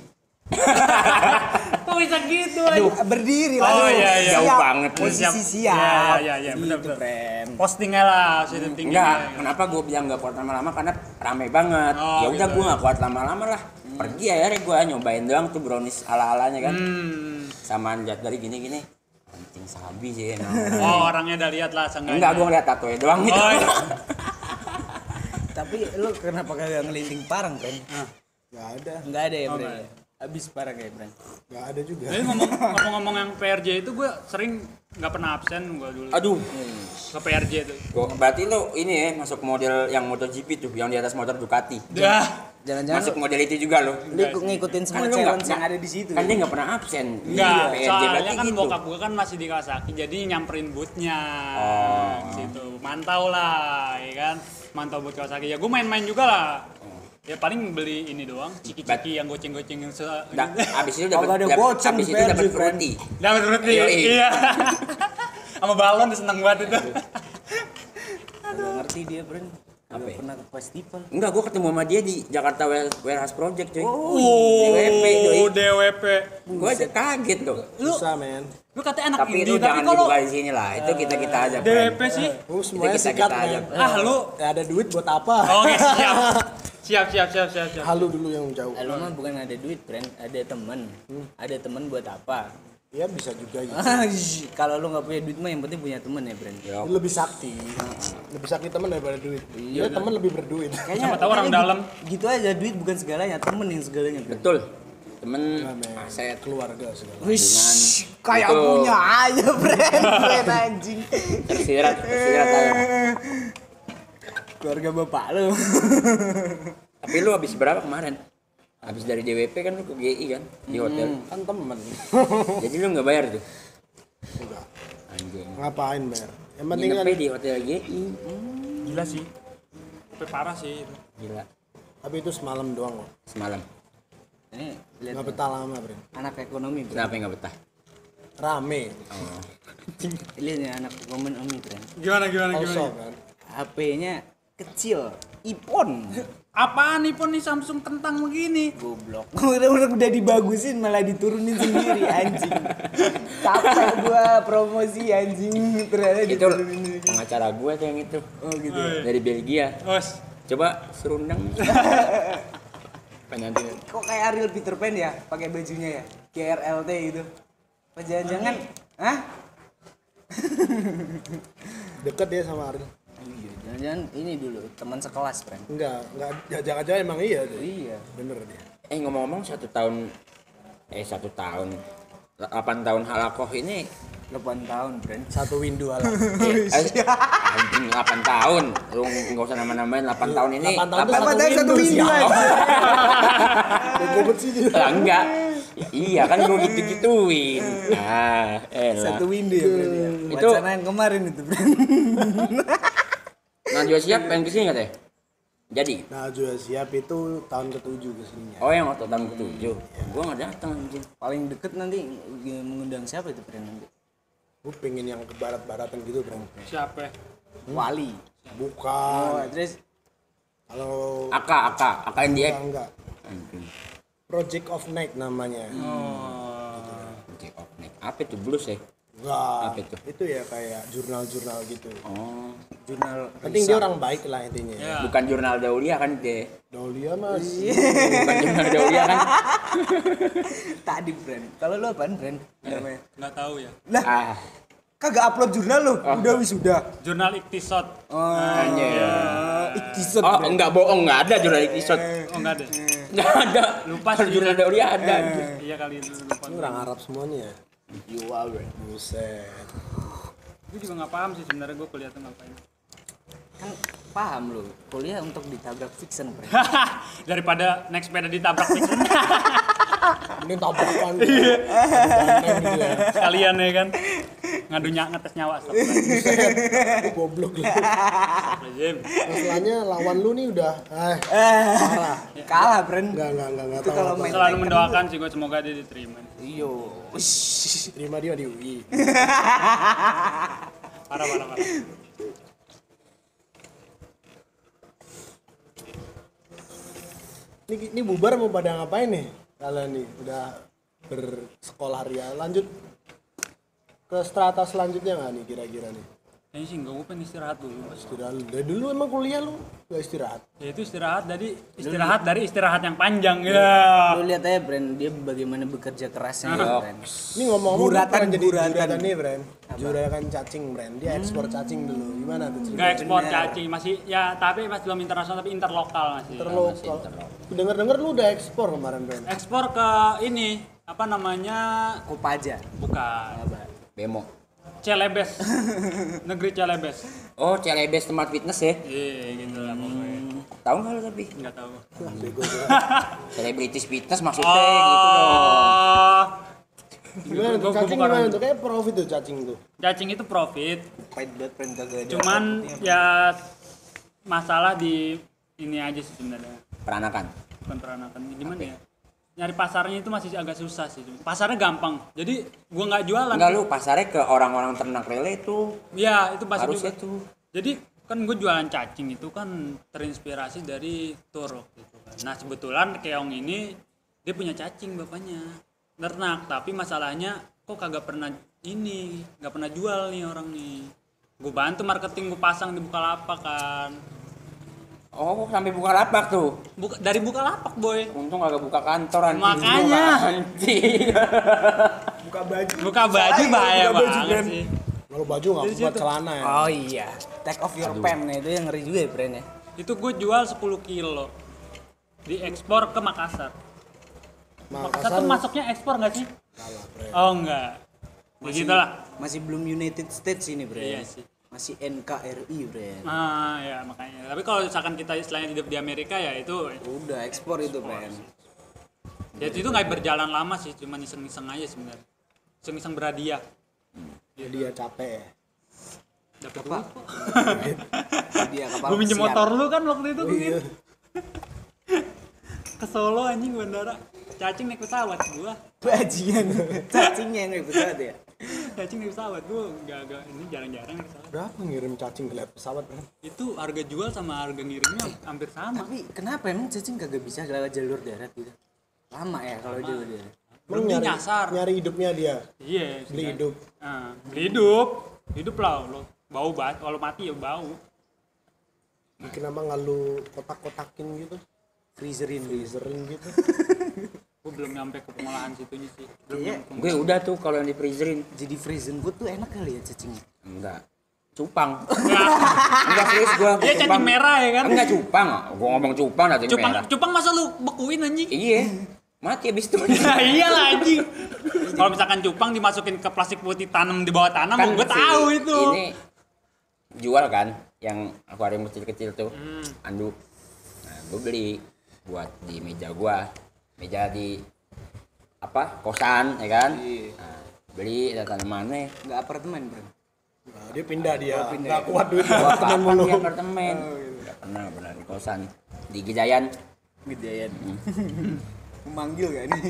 Kok bisa gitu? Berdiri Oh, langsung. iya. Jauh Siap. banget. Posisi siap. Iya, benar. Gitu, friend. Postingnya lah, sudah tinggi. Enggak, kenapa gue bilang nggak kuat lama-lama, karena rame banget. Oh, Ya udah gitu. gue nggak kuat lama-lama lah. Pergi akhirnya gue nyobain doang tuh brownies ala-alanya kan. Samaan lihat dari gini-gini. Anjing sabi sih emang. Oh, orangnya udah lihat lah seenggaknya. Enggak, gue ngeliat tatonya doang gitu. Oh, iya. Tapi lu kenapa kagak ngelinting parang, friend? Nggak ada. Enggak ada ya, friend. Habis parah kayak Bran. Nggak ada juga. Jadi ngomong-ngomong yang PRJ itu gue sering nggak pernah absen gue dulu. Aduh. Ke PRJ itu. Berarti lo ini ya masuk model yang MotoGP tuh, yang di atas motor Ducati. Dah. Jangan-jangan Masuk model itu juga lo. lu ngikutin semua Kan lu challenge nggak- yang ada di situ. Kan dia nggak pernah absen. Enggak, PRJ soalnya berarti kan gitu. bokap gue kan masih di Kawasaki, jadi nyamperin bootnya situ, mantau lah, ya kan, mantau boot Kawasaki. Ya gue main-main juga lah. Ya paling beli ini doang, ciki-ciki yang goceng-goceng yang Abis itu Kalau dapat ada goceng, abis itu PRJ, dapat friend. fruity. dapat roti. Yoi. Iya. Sama balon tuh seneng banget itu. Agak ngerti dia, Bran. Apa Agak ya? pernah ke festival. Enggak, gua ketemu sama dia di Jakarta Warehouse Project, coy. DWP, DWP. Gua aja kaget loh. Susah men. Lu katanya anak Tapi indie, itu tapi jangan kalau dibuka di sini lah. Itu kita aja. DWP sih. Lu semuanya kita sikat aja. men. Ah lu. Ya ada duit buat apa? Oke, siap. Siap. Halu dulu yang jauh. Lu mah bukan ada duit, Bran. Ada teman. Ada teman buat apa? Ya bisa juga gitu. Kalau lu nggak punya duit mah yang penting punya teman ya, Bran. Yo. Lebih sakti. Lebih sakti teman daripada duit. Iya, teman lebih berduit. Siapa tahu orang dalam. Gitu aja, duit bukan segalanya, temen yang segalanya, Bran. Betul. Temen Men, aset. keluarga segala. Wish, kayak Itu. punya aja, Bran anjing. Tersirat aja. Keluarga bapak lu. Tapi lu habis berapa kemarin? Habis dari DWP kan lu ke GI kan di hotel. Kan temen. Jadi lu nggak bayar tuh? Enggak. Anjing. Ngapain bayar? Yang penting kan Nginepnya di hotel GI. Gila sih. Tapi parah sih itu. Gila. tapi itu semalam doang kok. Semalam. Ini lihat Nggak betah lama, Bro. anak ekonomi, Bran. Kenapa nggak betah? Rame. Oh. Lihat nih anak ekonomi, Bran. Gimana? Kosong kan. HP-nya kecil, iPhone. Apaan nih pun nih Samsung kentang begini? Goblok. Udah dibagusin malah diturunin sendiri anjing. Capek gua promosi anjing ternyata Itu diturunin. pengacara gue tuh yang itu. Oh gitu. Dari Belgia. Os. Coba serundang. Penyanyi. Kok kayak Ariel Peter Pan ya pakai bajunya ya? Kayak RLT gitu. Apa jangan-jangan? Hah? Deket dia sama Ariel. Jangan-jangan ini dulu teman sekelas, Bran. Enggak, jangan-jangan emang iya tuh. Iya. Bener dia. Ngomong-ngomong 1 tahun 8 tahun halakoh ini 8 tahun, Bran. Satu window alam. anjing 8 tahun. Lu enggak usah nama-namain 8 tahun ini. 8 tahun tuh 8 tahun satu window siapa? aja. Gobet sih dia. Lah enggak. Iya kan lu gitu-gituin. Ah, Satu window ya, Bran. Ya. Itu- Wacana yang kemarin itu, Bran. Najwa Shihab pengen kesini katanya? Jadi? Nah, juga siap itu tahun ke-7 kesininya. Oh yang waktu tahun ke-7. Gua nggak datang anjing. Paling deket nanti mengundang siapa itu, Bran? Nanti? Gue pengen yang ke barat-baratan gitu, Bro. Siapa? Wali. Bukan. Oh, terus Kalau Aka enggak. Anjing. Project of Night namanya. Jack of Neck. Apa itu blues ya? Enggak. Apa itu? Itu ya kayak jurnal-jurnal gitu. Oh, jurnal Penting dia orang baik lah intinya. Ya. bukan jurnal Daulia kan deh. Dahlia Mas. Bukan jurnal Daulia kan? tadi, Bran. Kalau lu apaan, Bran? Namanya. Nggak tahu ya. Lah, Ah, kagak upload jurnal lu. Udah wisuda. Jurnal Iktisad. Oh, anjir. Iktisad. Oh, Bran. enggak bohong, enggak ada jurnal episode. Oh nggak ada. Enggak ada. Lupa Kalau sih. jurnal Daulia ada. Iya kali itu lupa. Ini orang Arab semuanya. Iya, Bran. Buset. Gue juga nggak paham sih sebenarnya gue kuliah tuh ngapain. Kan paham lu. Kuliah untuk ditabrak fiction, Bran. Daripada naik sepeda ditabrak fiction. Ini tabrakan. Banteng gitu ya. Sekalian ya kan. Ngetes nyawa. Lu goblok lu. Astagfirullahaladzim. Masalahnya lawan lu nih udah parah. Kalah, Bran. Enggak Itu tahu. kalau apa. main Selalu mendoakan sih gue semoga dia diterima. Iyo. Terima dia di UI. Parah. Ini bubar mau pada ngapain nih? Kalian nih udah bersekolah ria. Lanjut ke strata selanjutnya nggak nih kira-kira nih? Kayaknya sih enggak, gue pengen istirahat dulu. Istirahat lu. Dari dulu emang kuliah lu nggak istirahat? Ya itu istirahat dari istirahat yang panjang ya. Lu lihat aja, Bran, dia bagaimana bekerja kerasnya, ya, Bran. Ini ngomong-ngomong Buratan, bukan jadi buratan. buratan nih, Bren. Juragan cacing brand, dia ekspor cacing dulu. Gimana tuh cerita? Nggak ekspor cacing, masih ya tapi masih belum internasional tapi interlokal masih. Terlokal. Dengar-dengar lu udah ekspor kemarin brand. Ekspor ke ini apa namanya? Kopaja. Bukan. Bemo. Celebes. Negeri Celebes. Oh, Celebes tempat fitness ya? Iya gitu lah pokoknya. Tahu nggak lu tapi? Nggak tahu. Bego tuh. Selebritis fitness maksudnya gitu dong. Oh. Gimana tuh cacing gimana tuh? Kayak profit tuh cacing tuh. Cacing itu profit. Pahit banget brand kagak ada. Cuman ya masalah di ini aja sih sebenarnya. Peranakan. Bukan peranakan. Gimana ya? Nyari pasarnya itu masih agak susah sih. Pasarnya gampang. Jadi gua nggak jualan. Enggak, lu pasarnya ke orang-orang ternak lele itu. Iya, itu pasti Harusnya juga. tuh. Jadi kan gue jualan cacing itu kan terinspirasi dari tur gitu kan. Nah kebetulan Keong ini dia punya cacing bapaknya ternak, tapi masalahnya kok kagak pernah ini, nggak pernah jual nih orang nih. Gue bantu marketing, gue pasang di Bukalapak kan. Oh, sampai Bukalapak tuh. Dari Bukalapak boy. Untung agak buka kantor anjing. Makanya. Anjing. Buka baju bahaya buka baju, banget Bren. sih. Kalau baju nggak buat celana ya. Oh iya. Take off your pants itu yang ngeri juga ya brandnya. Itu gue jual 10 kilo. Diekspor ke Makassar. Makassar tuh masuknya ekspor nggak sih? Kalah, brand. Oh enggak. Begitu lah. Masih belum United States ini brand. Iya sih. Masih NKRI brand. Ah ya makanya. Tapi kalau misalkan kita istilahnya hidup di Amerika ya itu Udah ekspor itu brand. ya itu nggak berjalan lama sih, cuma iseng-iseng aja sebenarnya. Iseng-iseng berhadiah. Ya dia capek ya. Dapat duit kok. Dia kapal Gue minjem pesiar. motor lu kan waktu itu Oh, iya. ke Solo anjing bandara. Cacing naik pesawat gua. Bajingan. Cacingnya yang ribet banget ya. Cacing naik pesawat gua enggak ini jarang-jarang naik pesawat. Berapa ngirim cacing ke lewat pesawat brand? Itu harga jual sama harga ngirimnya hampir sama. Tapi kenapa emang cacing kagak bisa lewat jalur darat gitu? Lama ya kalau jalur darat. Belum nyasar. Nyari hidupnya dia. Iya, Beli sudah. hidup. Nah, beli hidup. Hidup lah lo. Bau banget, kalau mati ya bau. Kenapa nggak lu kotak-kotakin gitu? Freezerin gitu. Freezerin gitu. Gue belum nyampe ke pengolahan situnya sih. Belum Iya. nyampe. Gue udah tuh kalau yang di freezerin. Jadi frozen food tuh enak kali ya cacingnya. Enggak. Cupang. Enggak serius gua. Iya, cacing merah ya kan? Enggak cupang. Gua ngomong cupang cacing Cupang, merah. cupang masa lu bekuin anjing? Iya. Mati habis itu. Nah, iyalah anjing. Kalau misalkan cupang dimasukin ke plastik putih tanam di bawah tanam, gue si tahu itu. Ini jual kan yang akuarium kecil-kecil tuh. Anduk. Nah, gua beli buat di meja gua. Meja di apa? Kosan ya kan? Nah, beli ada tanamannya. Enggak apartemen, Bro. Nah, dia pindah dia. pindah Nggak ya. kuat duit Gua apartemen kapan mulu. di apartemen? Enggak pernah di kosan. Di Gejayan. Gejayan. Memanggil gak nih?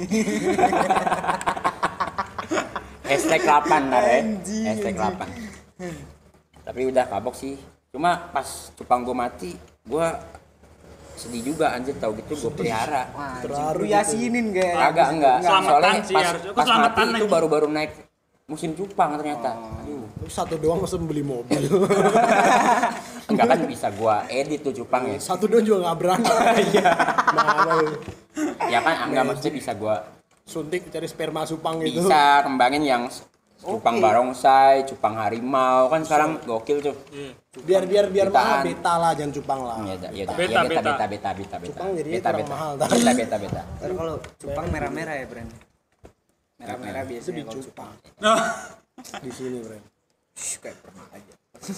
Hashtag 8 ntar ya. Anjing, Hashtag 8. Tapi udah kapok sih. Cuma pas cupang gue mati, gue sedih juga anjir, tau gitu gue pelihara. Wah, Terharu lu yasinin gak? Agak enggak. Selamatan Soalnya sih, pas, harusnya. Kok pas selamatan mati itu aja? baru-baru naik musim cupang ternyata. Aduh. Lu satu doang langsung beli mobil. Enggak kan bisa gue edit tuh cupang ya. Satu doang juga nggak berani. Iya. Mana lu? Ya kan enggak maksudnya bisa gue Suntik cari sperma supang gitu. bisa kembangin yang cupang barongsai, cupang harimau kan sekarang gokil tuh. Biar mahal Jutaan. beta lah, jangan cupang lah. Ya udah, ya udah. Beta, Ya, beta. beta. Cupang jadinya Beta, kurang beta. mahal, Beta. Ntar kalau cupang merah-merah ya, Bren. Merah-merah Itu biasanya di kalau cupang. Nah, Di sini, Bren. Shh, kayak pernah aja.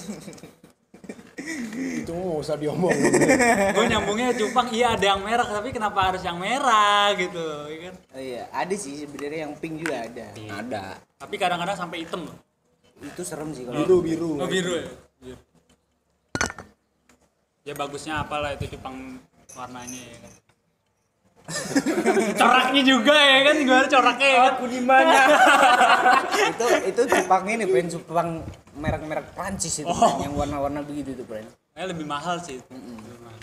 Itu nggak usah diomong. gue nyambungnya cupang, iya ada yang merah, tapi kenapa harus yang merah gitu, ya kan? Oh iya, ada sih sebenarnya yang pink juga ada. Ada. Tapi kadang-kadang sampai hitam loh. Itu serem sih kalau Biru. Oh biru ya? Biru. Ya bagusnya apalah itu cupang warnanya ya kan. Coraknya juga ya kan, gimana coraknya ya kan? Aku di mana? itu cupang ini, Bren, cupang merek-merek Prancis itu, Bren, yang warna-warna begitu tuh, Bren. Lebih mahal sih. Lebih mahal.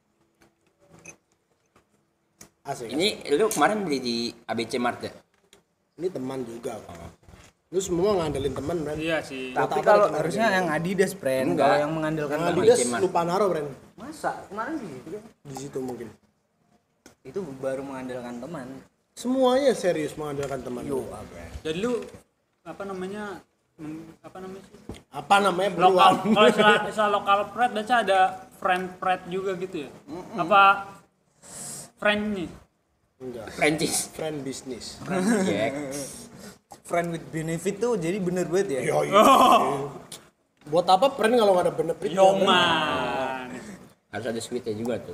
Asik. Ini lu kemarin beli di ABC Mart ya? Ini teman juga. Lu semua ngandelin teman, Bren. Iya sih. Buat Tapi apa kalau teman harusnya yang Adidas, Bren, Enggak. kalau yang mengandalkan Nah, teman. Adidas Mas. lupa naruh, Bren. Masa kemarin gitu kan? Di situ mungkin. Itu baru mengandalkan teman. Semuanya serius mengandalkan teman. Yo, Bren. Jadi lu apa namanya Apa namanya? Lokal. Beruang. Kalau istilah lokal pride berarti ada friend pride juga gitu ya? Apa friend nih? Enggak. Francis. Friend business. Jack. Friend with benefit tuh jadi bener banget ya. Yo, buat apa friend kalau nggak ada benefit? Yoman. Harus ada sweetnya juga tuh.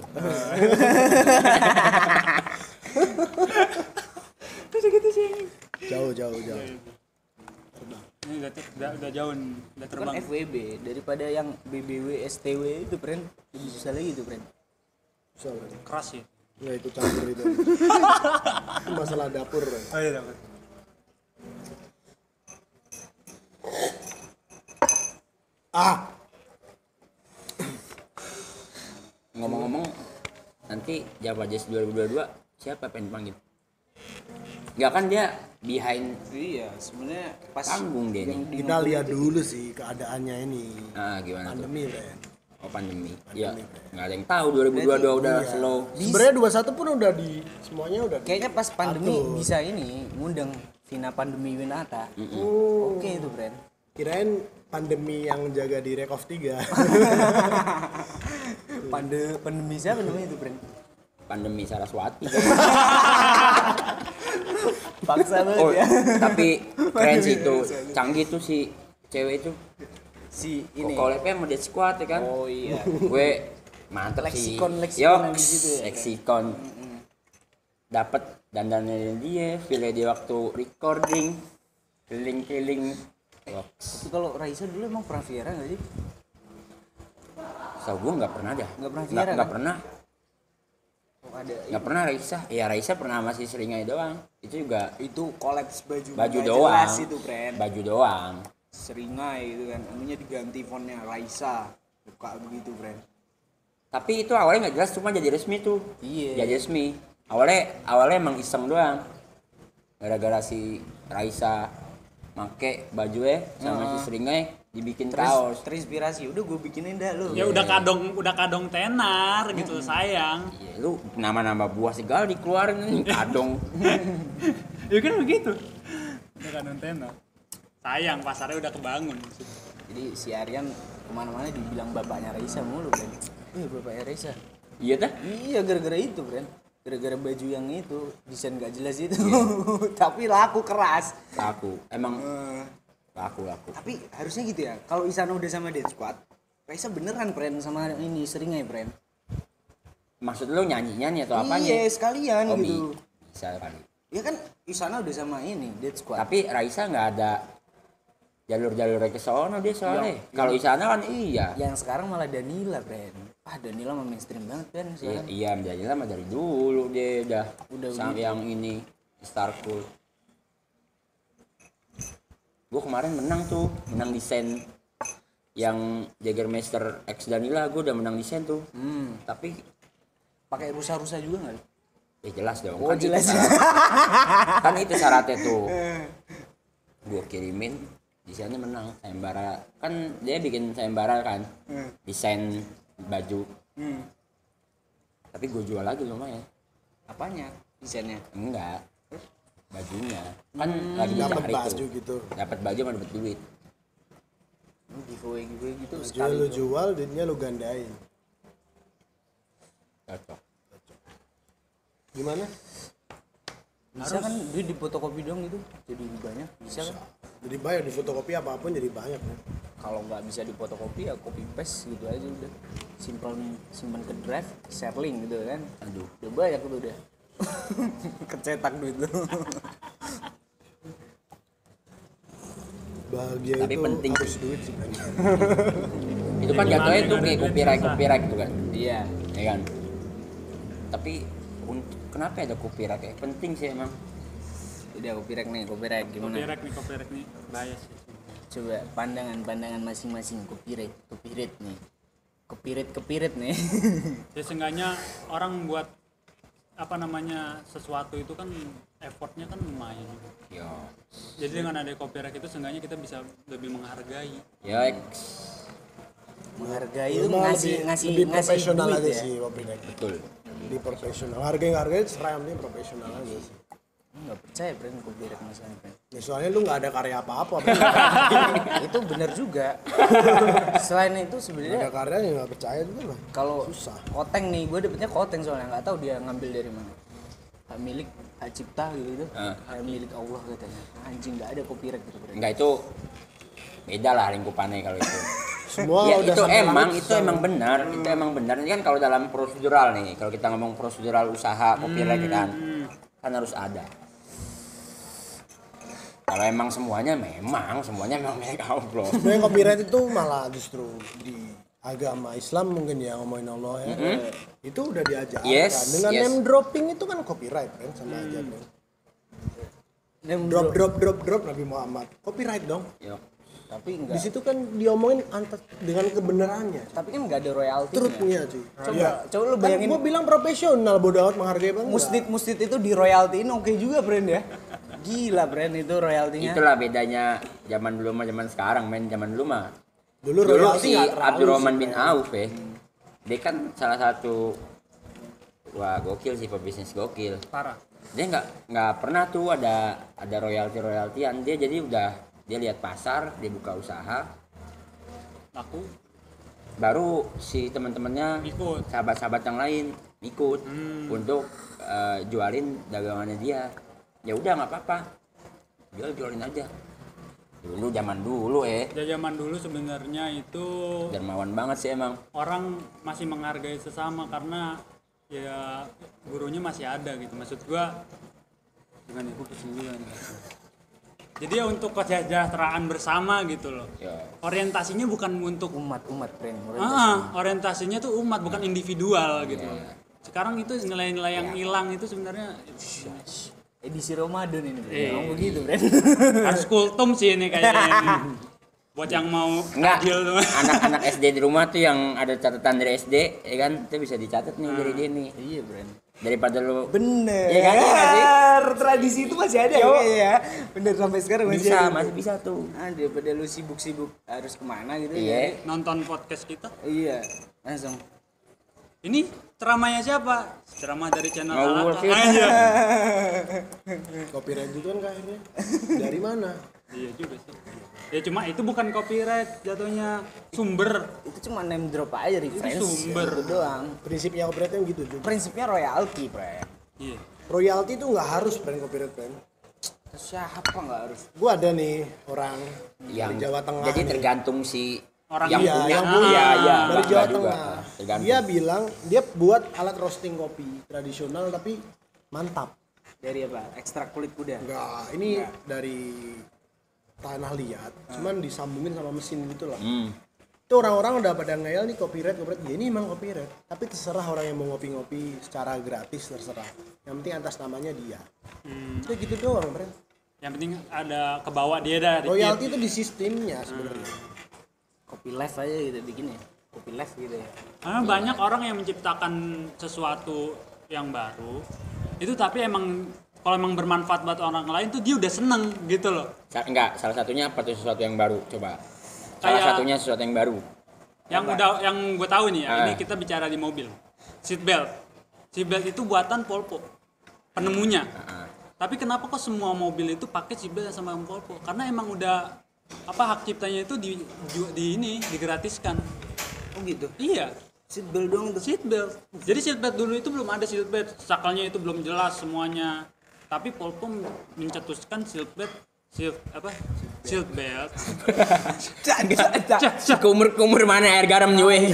Gitu sih. Jauh. Ini udah jauh nih, udah Itu terbang. kan FWB daripada yang BBW STW itu friend lebih susah lagi itu friend. Susah, friend. Keras ya. Nggak ikut campur itu. Itu masalah dapur. Friend. Oh iya dapat. Ngomong-ngomong, nanti Java Jazz 2022 siapa pengen panggil? Enggak kan dia behind Iya, sebenarnya pas panggung dia nih. Kita lihat dulu sih keadaannya ini. Ah, gimana tuh? Pandemi, friend. Oh, pandemi. Ya, nggak ada yang tahu 2022 udah Iya. slow. Sebenarnya 21 pun udah semuanya udah kayaknya pas pandemi atur. bisa ini ngundang Vina Pandemi Winata. Oke itu friend. Kirain pandemi yang jaga di Rekov 3. Pandemi siapa namanya itu friend? Pandemi Saraswati. Paksa banget Oh, ya. tapi keren sih itu. Canggih tuh si cewek itu. Si ini. Collabnya sama Dead Squad ya kan? Oh iya. Gue mantep sih. Leksikon Yok, di situ ya. leksikon. Dapat dandannya dia, feel dia waktu recording, keliling-keliling. Tapi kalau Raisa dulu emang pernah Viera nggak sih? So gue nggak pernah dah. Nggak pernah Viera, Nggak kan? pernah. Oh, ada. Nggak pernah Raisa. Ya Raisa pernah masih Seringai doang. Itu juga Itu kolaps baju. baju nggak doang. jelas itu friend. Baju doang. Seringai gitu kan. Anunya diganti fontnya Raisa. Buka begitu friend. Tapi itu awalnya nggak jelas, cuma jadi resmi tuh. Iya. Jadi resmi. Awalnya emang iseng doang. Gara-gara si Raisa make bajunya sama si Seringai dibikin kaos. Terinspirasi. Udah gue bikinin dah lu. Ya udah kadong tenar gitu sayang. Iya, lu nama-nama buah segala dikeluarin nih kadong. Ya kan begitu. Udah kadong tenar. Sayang pasarnya udah kebangun. Jadi si Aryan kemana-mana dibilang bapaknya Raisa mulu friend. Bapaknya Raisa. Iya dah. Iya gara-gara itu friend. Gara-gara baju yang itu desain gak jelas itu. Tapi laku keras. Laku. Emang laku. Tapi harusnya gitu ya. Kalau Isana udah sama Dead Squad, Raisa beneran friend sama ini Seringai friend. Maksud lu nyanyi atau apanya? Iya sekalian Oh, gitu. bisa kali. Ya kan Isana udah sama ini Dead Squad. Tapi Raisa nggak ada jalur ke sono dia soalnya. Kalau Isana kan iya. Yang sekarang malah Danila friend. Danila mah mainstream banget kan Iya, sekarang. iya Danila mah dari dulu dia udah sama begitu. yang ini Starcool. Gue kemarin menang desain yang Jagermeister X Danila, gue udah menang desain tuh. Tapi Pakai rusa-rusa juga nggak? ya jelas dong. Oh, jelas. Kan itu syaratnya tuh. Gue kirimin desainnya menang sayembara. Kan dia bikin sayembara kan. Desain baju. Tapi gue jual lagi lumayan. Apanya desainnya? Enggak. Bajunya. Kan lagi Dapat dicari baju tuh. gitu. Dapat baju sama dapat duit. Giveaway gitu Baju sekali. lu jual, duitnya lu gandain. Cocok. Gimana? Bisa kan duit di fotokopi dong itu jadi banyak bisa kan? Jadi banyak di fotokopi apapun jadi banyak ya. Kalau nggak bisa di fotokopi ya copy paste gitu aja udah. Simpan ke drive, share link gitu kan. Aduh. Udah banyak tuh udah. Kecetak duit lu. Bahagia Tapi itu penting. harus duit sih kan. Itu kan jatuhnya tuh kayak copyright gitu kan. Iya. Ya kan. Tapi kenapa ada copyright ya? Penting sih emang. Udah copyright gimana? Copyright nih bahaya sih. Coba pandangan masing-masing copyright nih. Copyright nih. Ya seenggaknya orang buat apa namanya sesuatu itu kan effortnya kan lumayan juga. Yo. Jadi dengan ada copyright itu seenggaknya kita bisa lebih menghargai. Yaks. Menghargai itu Memang ngasih lebih profesional duit aja ya. sih copyright. Betul. Di profesional. Harga seram nih profesional aja sih. Nggak percaya brand copyright masalahnya brand. Ya, soalnya lu nggak ada karya apa-apa, Bro. Itu benar juga. Selain itu Nggak sebenarnya ada karya yang nggak percaya juga lah. kalau Susah. Koteng nih, gue dapetnya Koteng soalnya nggak tahu dia ngambil dari mana. Hak milik, hak cipta gitu, hak milik Allah katanya. Anjing nggak ada copyright gitu brand. Enggak, itu beda lah lingkupannya kalau itu. Semua Ya udah itu sampai emang langit, itu emang benar, itu emang benar. Ini kan kalau dalam prosedural nih, kalau kita ngomong prosedural usaha copyright kan harus ada. Kalau emang semuanya memang milik Allah. sebenarnya copyright itu malah justru di agama Islam mungkin ya ngomongin Allah ya. Itu udah diajarkan. Yes, Dengan yes. name dropping itu kan copyright kan sama aja kan. Drop Nabi Muhammad. Copyright dong. Yo. Tapi Di enggak. situ kan diomongin dengan kebenarannya. Tapi kan nggak ada royalty. Truthnya cuy. Coba lu bayangin. Gue bilang profesional bodo amat menghargai banget. Musnid itu di royaltiin oke juga brand ya. Gila brand itu royaltinya. Itulah bedanya zaman dulu sama zaman sekarang, men. Zaman dulu mah. Dulu Dulu royalti si nggak terlalu Abdurrahman sih, bin Bang. Auf ya. Dia kan salah satu gokil sih, pebisnis gokil. Parah. Dia nggak pernah tuh ada royaltian. Dia jadi udah dia lihat pasar, dia buka usaha, Laku. baru si teman-temannya Ikut. sahabat-sahabat yang lain ikut untuk jualin dagangannya dia. Ya udah nggak apa-apa, jualin aja. Dulu zaman dulu Zaman dulu sebenarnya itu dermawan banget sih emang. orang masih menghargai sesama karena ya gurunya masih ada gitu. Maksud gua gimana gue kesulitan. Jadi ya untuk kesejahteraan bersama gitu loh. Ya. Orientasinya bukan untuk umat brand. orientasinya tuh umat bukan individual gitu. Sekarang itu nilai-nilai yang hilang itu sebenarnya Edisi Ramadan ini brand. Eh. Begitu brand. harus kultum sih ini kayaknya. Buat yang mau Enggak, adil tuh. anak-anak SD di rumah tuh yang ada catatan dari SD, ya kan, itu bisa dicatat nih dari dia nih. Iya brand. Daripada lu Bener. Iya kan, iya nggak sih? Tradisi itu masih ada ya. Bener sampai sekarang masih bisa, ada. masih bisa tuh. Daripada lu sibuk-sibuk harus kemana gitu Iya. ya. Nonton podcast kita. Iya. Langsung. Ini ceramahnya siapa? Ceramah dari channel Ngawur Alaka. sih. Iya. Copyright itu kan akhirnya dari mana? Iya juga sih. Ya cuma itu bukan copyright jatuhnya, sumber. Itu cuma name drop aja reference. sumber. Itu doang. Prinsipnya copyright kan gitu juga. Prinsipnya royalty brand. Iya. Royalty itu nggak harus brand copyright brand. Terus siapa nggak harus? Gue ada nih orang Yang dari Jawa Tengah. jadi nih. tergantung si Orang yang Iya, punya. yang punya. Iya, iya, Dari Mbak Jawa juga. Tengah. Tergantung. Dia bilang dia buat alat roasting kopi tradisional tapi mantap. Dari apa? Ekstrak kulit kuda. Enggak, ini dari tanah liat, cuman disambungin sama mesin gitu loh. Itu orang-orang udah pada ngeyel nih copyright. Ya ini emang copyright, tapi terserah orang yang mau ngopi-ngopi secara gratis, terserah. Yang penting atas namanya dia. Udah gitu doang, Bro. Yang penting ada kebawa dia dah. dikit. Royalty itu di sistemnya sebenarnya. Kopi live aja gitu bikin ya. Kopi live gitu ya. Karena banyak orang yang menciptakan sesuatu yang baru. Itu tapi emang kalau emang bermanfaat buat orang lain tuh dia udah seneng gitu loh. Enggak, salah satunya apa tuh sesuatu yang baru? Coba. Salah Kayak- satunya sesuatu yang baru. Yang gue tahu nih ya, Ah. ini kita bicara di mobil. Seatbelt. Seatbelt itu buatan Polpo. Penemunya. Tapi kenapa kok semua mobil itu pakai seatbelt sama Polpo? Karena emang udah hak ciptanya itu digratiskan. Oh gitu. Iya. Seatbelt doang tuh. Seatbelt. Jadi seatbelt dulu itu belum ada seatbelt, sakalnya itu belum jelas semuanya. Tapi Polpo mencetuskan seatbelt. Kumur mana air garam nyuwe.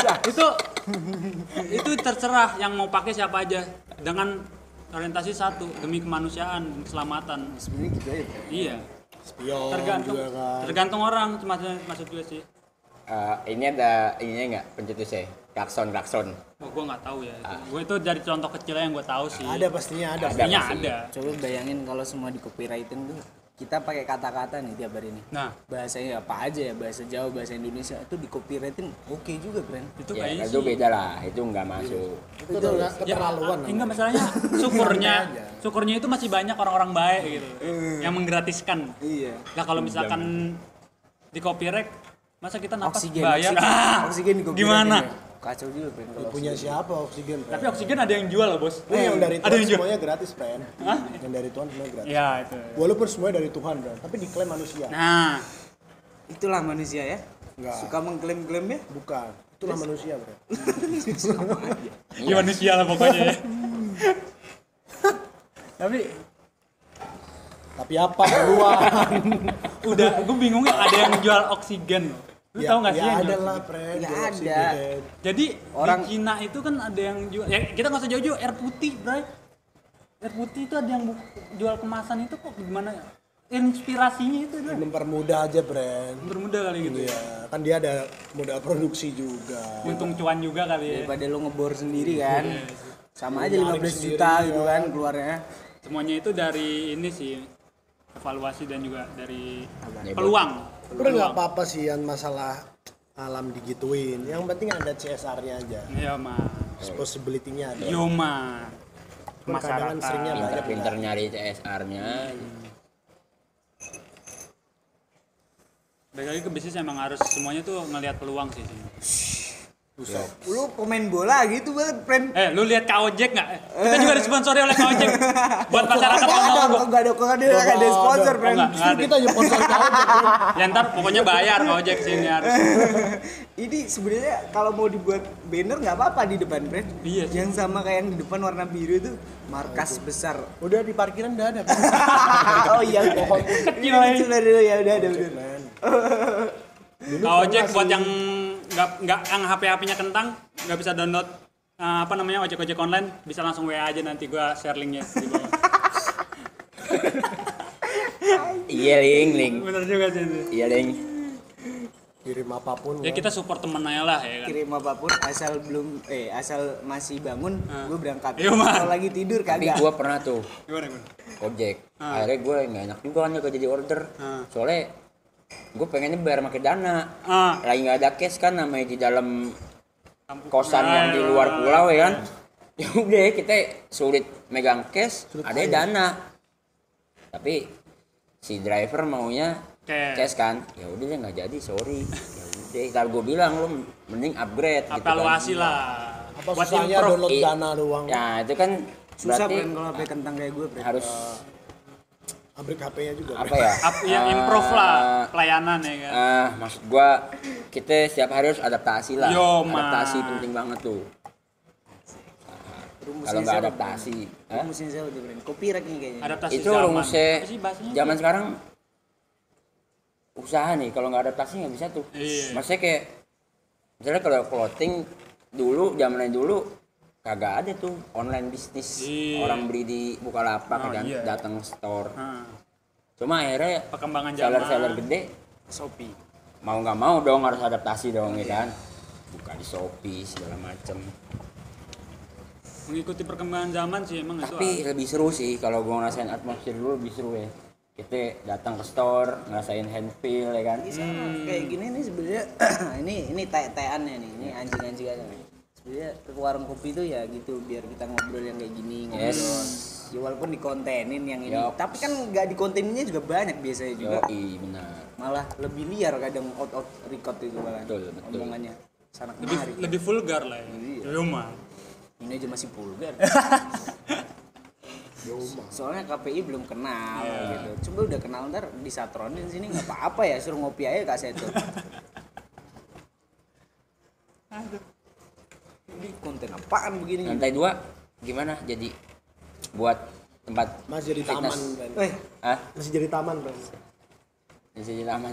itu terserah yang mau pakai siapa aja dengan orientasi satu demi kemanusiaan dan keselamatan. Sebenarnya gitu aja. Bro. Iya. Spion Tergantung juga kan. tergantung orang maksud gue sih. Ini ada ininya enggak pencetusnya? Klakson. Oh, gue nggak tahu ya. Gue itu dari contoh kecilnya yang gue tahu sih. Ada pastinya ada. Pastinya pasti. ada. Coba bayangin kalau semua di copyrightin tuh kita pakai kata-kata nih tiap hari ini. Nah, Bahasanya apa aja ya, bahasa Jawa, bahasa Indonesia itu di copyrightin oke juga, brand. itu Ya, kayaknya itu sih. beda lah, itu enggak masuk. Itu udah keterlaluan. Enggak namanya. masalahnya syukurnya itu masih banyak orang-orang baik gitu yang menggratiskan. Iya. Nah kalau misalkan di copyright masa kita napas Oksigen, bayar oksigen di copyright gimana? ini. kacau juga friend kalau Punya siapa oksigen? Tapi oksigen ada yang jual loh, Bos. yang dari ada Tuhan yang jual. semuanya gratis, friend. Yang dari Tuhan semuanya gratis. Ya, itu. Walaupun semuanya dari Tuhan, friend, tapi diklaim manusia. Nah, itulah manusia ya. Enggak. Suka mengklaim-klaim ya. Bukan. Itulah manusia, friend. ya manusia lah pokoknya ya. Tapi apa beruang? Udah, gue bingungnya ada yang jual oksigen loh. Lu tahu nggak sih yang ada jual lah, oksigen? friend. Ya jual ada. oksigen. Jadi Orang- di Cina itu kan ada yang jual. Ya kita nggak usah jauh-jauh, air putih, bray. Air putih itu ada yang jual kemasan itu kok gimana? Inspirasinya itu dia. Mempermudah aja, friend. Bermuda kali gitu ya. Iya, kan dia ada modal produksi juga. Untung cuan juga kali ya. Daripada lo ngebor sendiri kan. Sama aja Nyaring 15 sendiri, juta ya. gitu kan keluarnya. Semuanya itu dari ini sih evaluasi dan juga dari Ya, peluang. Udah nggak apa-apa sih yang masalah alam digituin. Yang penting ada CSR-nya aja. Ya mah. Possibility-nya ada. Yo mah. Kadang-kadang seringnya Masyarakat. banyak pinter nyari CSR-nya. Balik lagi ke bisnis emang harus semuanya tuh ngelihat peluang sih. Lu pemain bola gitu banget, friend. Lu lihat Kak Ojek nggak? Kita juga disponsori oleh Kak Ojek. Buat masyarakat yang mau. Enggak ada sponsor, Oh, friend. nggak ada. Kita aja sponsor kau. Ya ntar pokoknya bayar Kak Ojek sini harus. Ini sebenarnya kalau mau dibuat banner nggak apa-apa di depan, friend. Iya sih. Yang sama kayak yang di depan warna biru itu markas besar. Udah di parkiran udah ada. Oh iya, Kecil aja. Kecil dulu ya udah ada bener. Kak Ojek buat yang nggak yang HP-nya kentang nggak bisa download ojek online bisa langsung WA aja nanti gua share linknya di bawah. Iya, Ling. Bener juga sih itu. Iya, Ling. Kirim apapun. Ya kita support temen aja lah ya kan. Kirim apapun asal masih bangun, gue berangkat. Iya, Mas. Kalau lagi tidur Tapi kagak. gue pernah tuh Gimana? ojek. Akhirnya gue nggak enak juga kan kalau jadi order. Soalnya gue pengennya bayar pakai dana. Lagi nggak ada cash kan, namanya di dalam kosan yang di luar pulau ya kan. Ya udah kita sulit megang cash, ada dana. Tapi si driver maunya cash kan. Ya udah deh nggak jadi, sorry. Ya udah, kalau gue bilang lu mending upgrade gitu kan. Evaluasi lah. Apa Buat susahnya improve. download dana doang. Ya itu kan Susah, berarti friend, kalau HP kentang kayak gue, friend. harus Upgrade HP-nya juga. apa ya? Ya improve lah pelayanan ya kan. Maksud gua kita setiap hari harus adaptasi lah. Yo, Ma. Adaptasi penting banget tuh. Kalau nggak adaptasi, Rumusnya saya udah, friend. Copyright ini kayaknya. Adaptasi itu zaman. rumusnya Apa sih bahasanya? zaman sekarang usaha nih. Kalau nggak adaptasi nggak bisa tuh. Iya. Maksudnya kayak misalnya kalau clothing dulu zamannya dulu kagak ada tuh online bisnis. Iya. Orang beli di Bukalapak kan, iya. datang store. Nah, Cuma akhirnya perkembangan zaman. seller gede Shopee. mau nggak mau dong harus adaptasi dong ya kan, buka di Shopee segala macem. Mengikuti perkembangan zaman sih emang Tapi itu. lebih seru sih kalau gua ngerasain atmosfer dulu, lebih seru ya. Kita datang ke store ngerasain hand feel ya kan. Kayak gini nih sebenarnya ini tai-taiannya nih, ini anjing-anjingannya nih. Sebenarnya ke warung kopi itu ya gitu biar kita ngobrol yang kayak gini, ngobrol. Yes. Ya walaupun dikontenin yang ini, Yup. tapi kan nggak dikonteninnya juga banyak biasanya juga. Yoi, benar. Malah lebih liar kadang out record itu kan. Betul, betul. Omongannya sana Lebih kemari. lebih vulgar lah ya. Iya. Yo mah. Ini aja masih vulgar. Soalnya KPI belum kenal gitu. Coba udah kenal ntar disatronin sini nggak apa-apa ya, suruh ngopi aja Kak Seto. Ini konten apaan begini? Lantai 2 gimana jadi buat tempat Masih jadi taman, fitness? Bren. Hah? Masih jadi taman, Bren. Bisa jadi taman.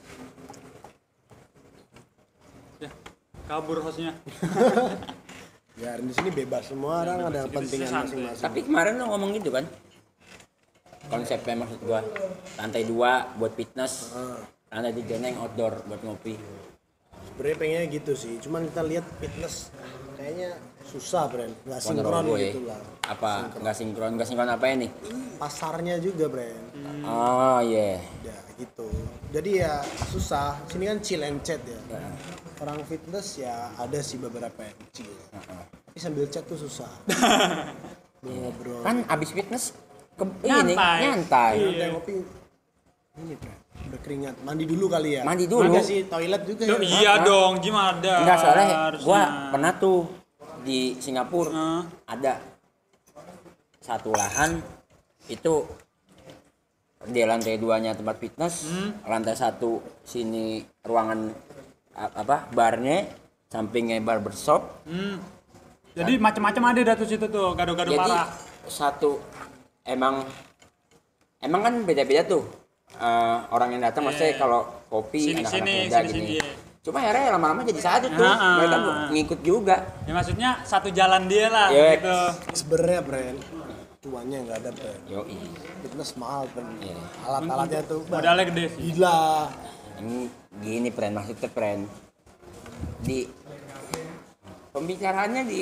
Ya, kabur hostnya. Ya, di sini bebas semua orang ada kepentingan santai. masing-masing. Tapi kemarin lo ngomong gitu kan, konsepnya maksud gua lantai 2 buat fitness, lantai 3 yang outdoor buat ngopi. Sebenarnya pengennya gitu sih, cuman kita lihat fitness kayaknya susah, Bren. Nggak sinkron Ponorogo ya. gitu lah. Apa nggak sinkron apa ini? Pasarnya juga, Bren. Oh iya. Ya gitu. Jadi ya susah. Sini kan chill and chat ya. Orang fitness ya ada sih beberapa yang chill. Tapi sambil chat tuh susah. Ngobrol. Kan abis fitness ke Nyantai. ini nyantai. Ada ngopi. Ini, Bren. Udah keringat. Mandi dulu kali ya. Mandi dulu. Ada sih toilet juga ya. Iya dong, gimana ada? Enggak, soalnya harusnya. gua pernah tuh di Singapura ada satu lahan itu di lantai 2-nya tempat fitness, lantai 1 sini ruangan barnya, sampingnya barbershop. Jadi macam-macam ada di situ tuh, gado-gado Jadi parah. satu emang kan beda-beda tuh orang yang datang, maksudnya kalau kopi anak-anak muda gini. iya. Cuma akhirnya lama-lama jadi satu tuh, mereka ngikut juga. Ya maksudnya satu jalan dia lah Yes. gitu. Sebenarnya brand cuannya nggak ada brand. Yoi. Fitness mahal brand. Iya. Alat-alatnya tuh Modalnya gede sih. gila. Ini gini friend, maksudnya friend di pembicaraannya di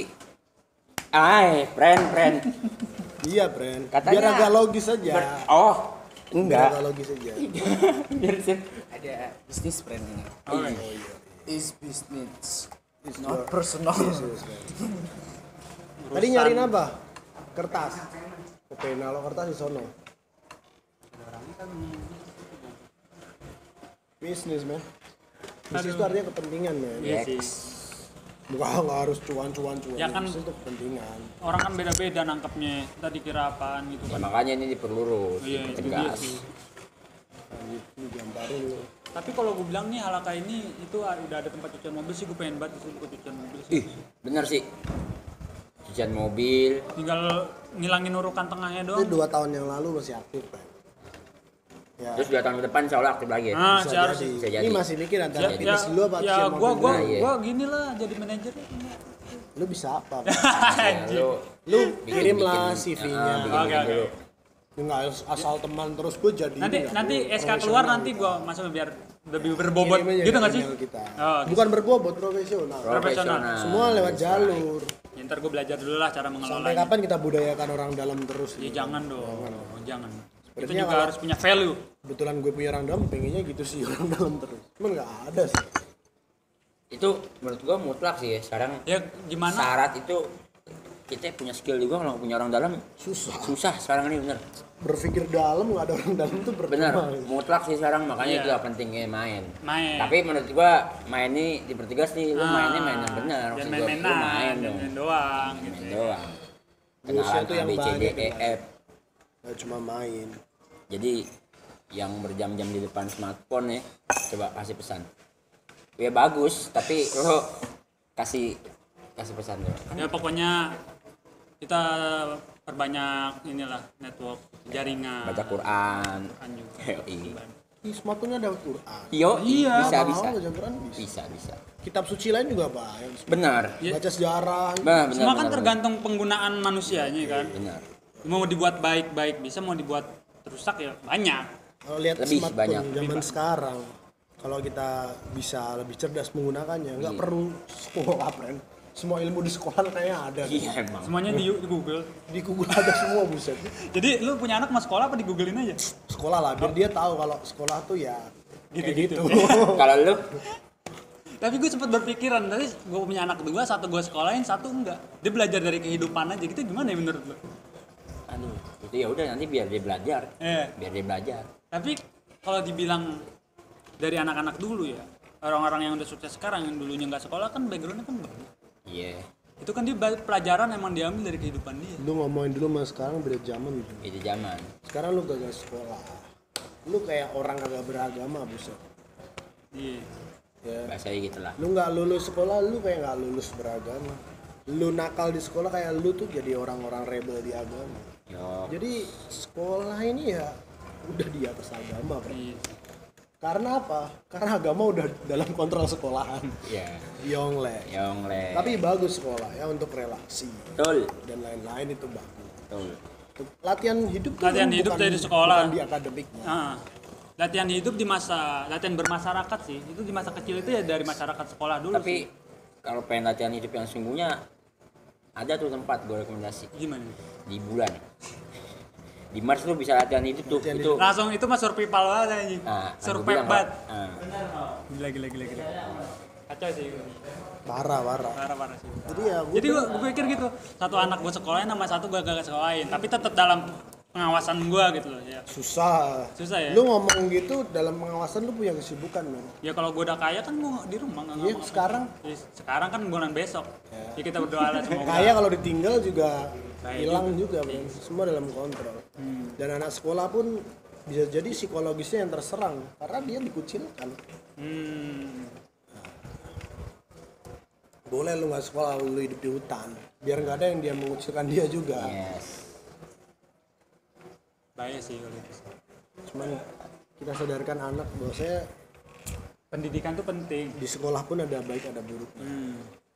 friend Iya brand. Katanya Biar agak logis aja. oh Biar enggak agak logis aja. biar sih Ada bisnis brand ini. Oh iya. Is business, It's not your- personal. Tadi nyariin apa? Kertas. Pena lo kertas di sono. Bisnis men. Bisnis itu artinya kepentingan men. Iya sih. Bukan nggak harus cuan. Ya kan. Bisnis itu kepentingan. Orang kan beda-beda nangkepnya. Kita dikira apaan gitu ya, kan. makanya ini diperlurus, Iya, itu dia dipertegas. sih. Ini gambarin lo. Tapi kalau gue bilang nih Halaka ini itu udah ada tempat cucian mobil sih, gue pengen banget itu buat cucian mobil sih. Ih bener sih, cucian mobil. Tinggal ngilangin urukan tengahnya Itu doang. 2 tahun yang lalu masih aktif kan. Ya. Terus 2 tahun ke depan insya Allah aktif lagi ya. Nah, Bisa sih harus. jadi. Bisa jadi. Ini masih mikir antara Ya, fitness dulu apa ya cucian gua mobil gua dulu. Nah, iya. gua gini lah jadi manajer. Lu bisa apa? Ya, Lu bikin- kirimlah bikin- CV-nya. bikin Oke, oke. dulu. Nggak asal teman terus gue jadi. Nanti ini, nanti aku SK keluar profesional nanti gitu. gua masuk biar lebih berbobot Kirim aja gitu ke nggak sih? email kita. Oh, gitu. Bukan berbobot, profesional. Profesional. Semua lewat jalur. Ya, ntar gue belajar dulu lah cara Sampai mengelolanya. kapan kita budayakan orang dalam terus? Ya jangan dong, jangan. Itu Sepertinya juga kalau- harus punya value. Kebetulan gue punya orang dalam, pengennya gitu sih orang dalam terus. Cuman nggak ada sih. Itu menurut gua mutlak sih ya. Sekarang Ya gimana? syarat itu kita punya skill juga, kalau nggak punya orang dalam susah sekarang ini bener. Berpikir dalam nggak ada orang dalam tuh Bener, percuma. mutlak sih sekarang, makanya Iya. itu pentingnya main. Main. Tapi menurut gua main ini dipertegas nih, lu mainnya main yang benar. Dan Maksud gua, lu main main-mainan, dong. main doang gitu. Main doang. Rules-nya Kenalan tuh A, yang B, C, D, banyak E, F. Nggak cuma main. Jadi yang berjam-jam di depan smartphone ya, coba kasih pesan. Ya bagus, tapi lo kasih pesan dulu. Ya pokoknya kita perbanyak inilah network jaringan. Baca Quran. Kan juga. Yoi. Di smartphone-nya ada Quran. Yo, Iya, bisa Mau bisa. baca Quran bisa. Bisa. Kitab suci lain juga banyak. Benar. Baca sejarah. Benar, Semua kan benar, tergantung penggunaan manusianya kan. benar. Mau dibuat baik-baik bisa, mau dibuat rusak ya banyak. Kalau lihat Lebih smartphone banyak. zaman sekarang, kalau kita bisa lebih cerdas menggunakannya, nggak perlu sekolah, friend. Semua ilmu di sekolah kayaknya ada. Iya emang. Semuanya di Google. Di Google ada semua, buset. Jadi lu punya anak mau sekolah apa di Googlein aja? Sekolah lah, biar dia tahu kalau sekolah tuh ya kayak Gitu-gitu. gitu. Kalau lu Tapi gue sempat berpikiran, tadi gue punya anak kedua, satu gue sekolahin, satu enggak. Dia belajar dari kehidupan aja gitu, gimana ya menurut lu? aduh, itu ya udah nanti biar dia belajar. Biar dia belajar. Tapi kalau dibilang dari anak-anak dulu ya, orang-orang yang udah sukses sekarang yang dulunya nggak sekolah kan backgroundnya kan banyak. Iya. Itu kan dia pelajaran emang diambil dari kehidupan dia. Lu ngomongin dulu sama sekarang beda zaman. Itu zaman. Sekarang lu gak sekolah. Lu kayak orang kagak beragama, buset. Iya. Ya. Bahasanya gitu lah. Lu nggak lulus sekolah, lu kayak nggak lulus beragama. Lu nakal di sekolah kayak lu tuh jadi orang-orang rebel di agama. Yo. Jadi sekolah ini ya udah di atas agama, Bro. Iya. Karena apa? Karena agama udah dalam kontrol sekolahan. Iya. Yongle. Yongle. Tapi bagus sekolah ya untuk relasi betul. dan lain-lain itu bagus. Betul. Latihan hidup tuh Latihan kan hidup bukan- dari sekolah. bukan di akademiknya. Ah. Latihan hidup di masa, latihan bermasyarakat sih. Itu di masa kecil itu ya dari masyarakat sekolah dulu Tapi sih. kalau pengen latihan hidup yang sungguhnya, ada tuh tempat gue rekomendasi Gimana? di bulan. Di Mars lu bisa latihan hidup tuh. Latihan Itu. Langsung itu mah survival banget anjing. Nah, kan gua Survive bilang, banget. ah, Gila. Kacau sih. Parah. Parah sih. Jadi ya Jadi gue pikir gitu, satu anak gue sekolahin sama satu gue gak sekolahin, tapi tetap dalam pengawasan gua gitu loh ya. Susah Ya. Lu ngomong gitu dalam pengawasan lu punya kesibukan men. Ya kalau gua udah kaya kan gua di rumah nggak Iya ngapa-ngapain. sekarang Ya, sekarang kan bulan besok. Ya kita berdoa lah semoga. kaya kalau ditinggal juga Kaya hilang juga men. Semua dalam kontrol. Dan anak sekolah pun bisa jadi psikologisnya yang terserang karena dia dikucilkan. Boleh lu nggak sekolah, lu hidup di hutan biar nggak ada yang dia mengucilkan dia juga. Yes. Bahaya sih kalau itu. Cuman kita sadarkan anak bahwa saya Pendidikan tuh penting. di sekolah pun ada baik ada buruknya.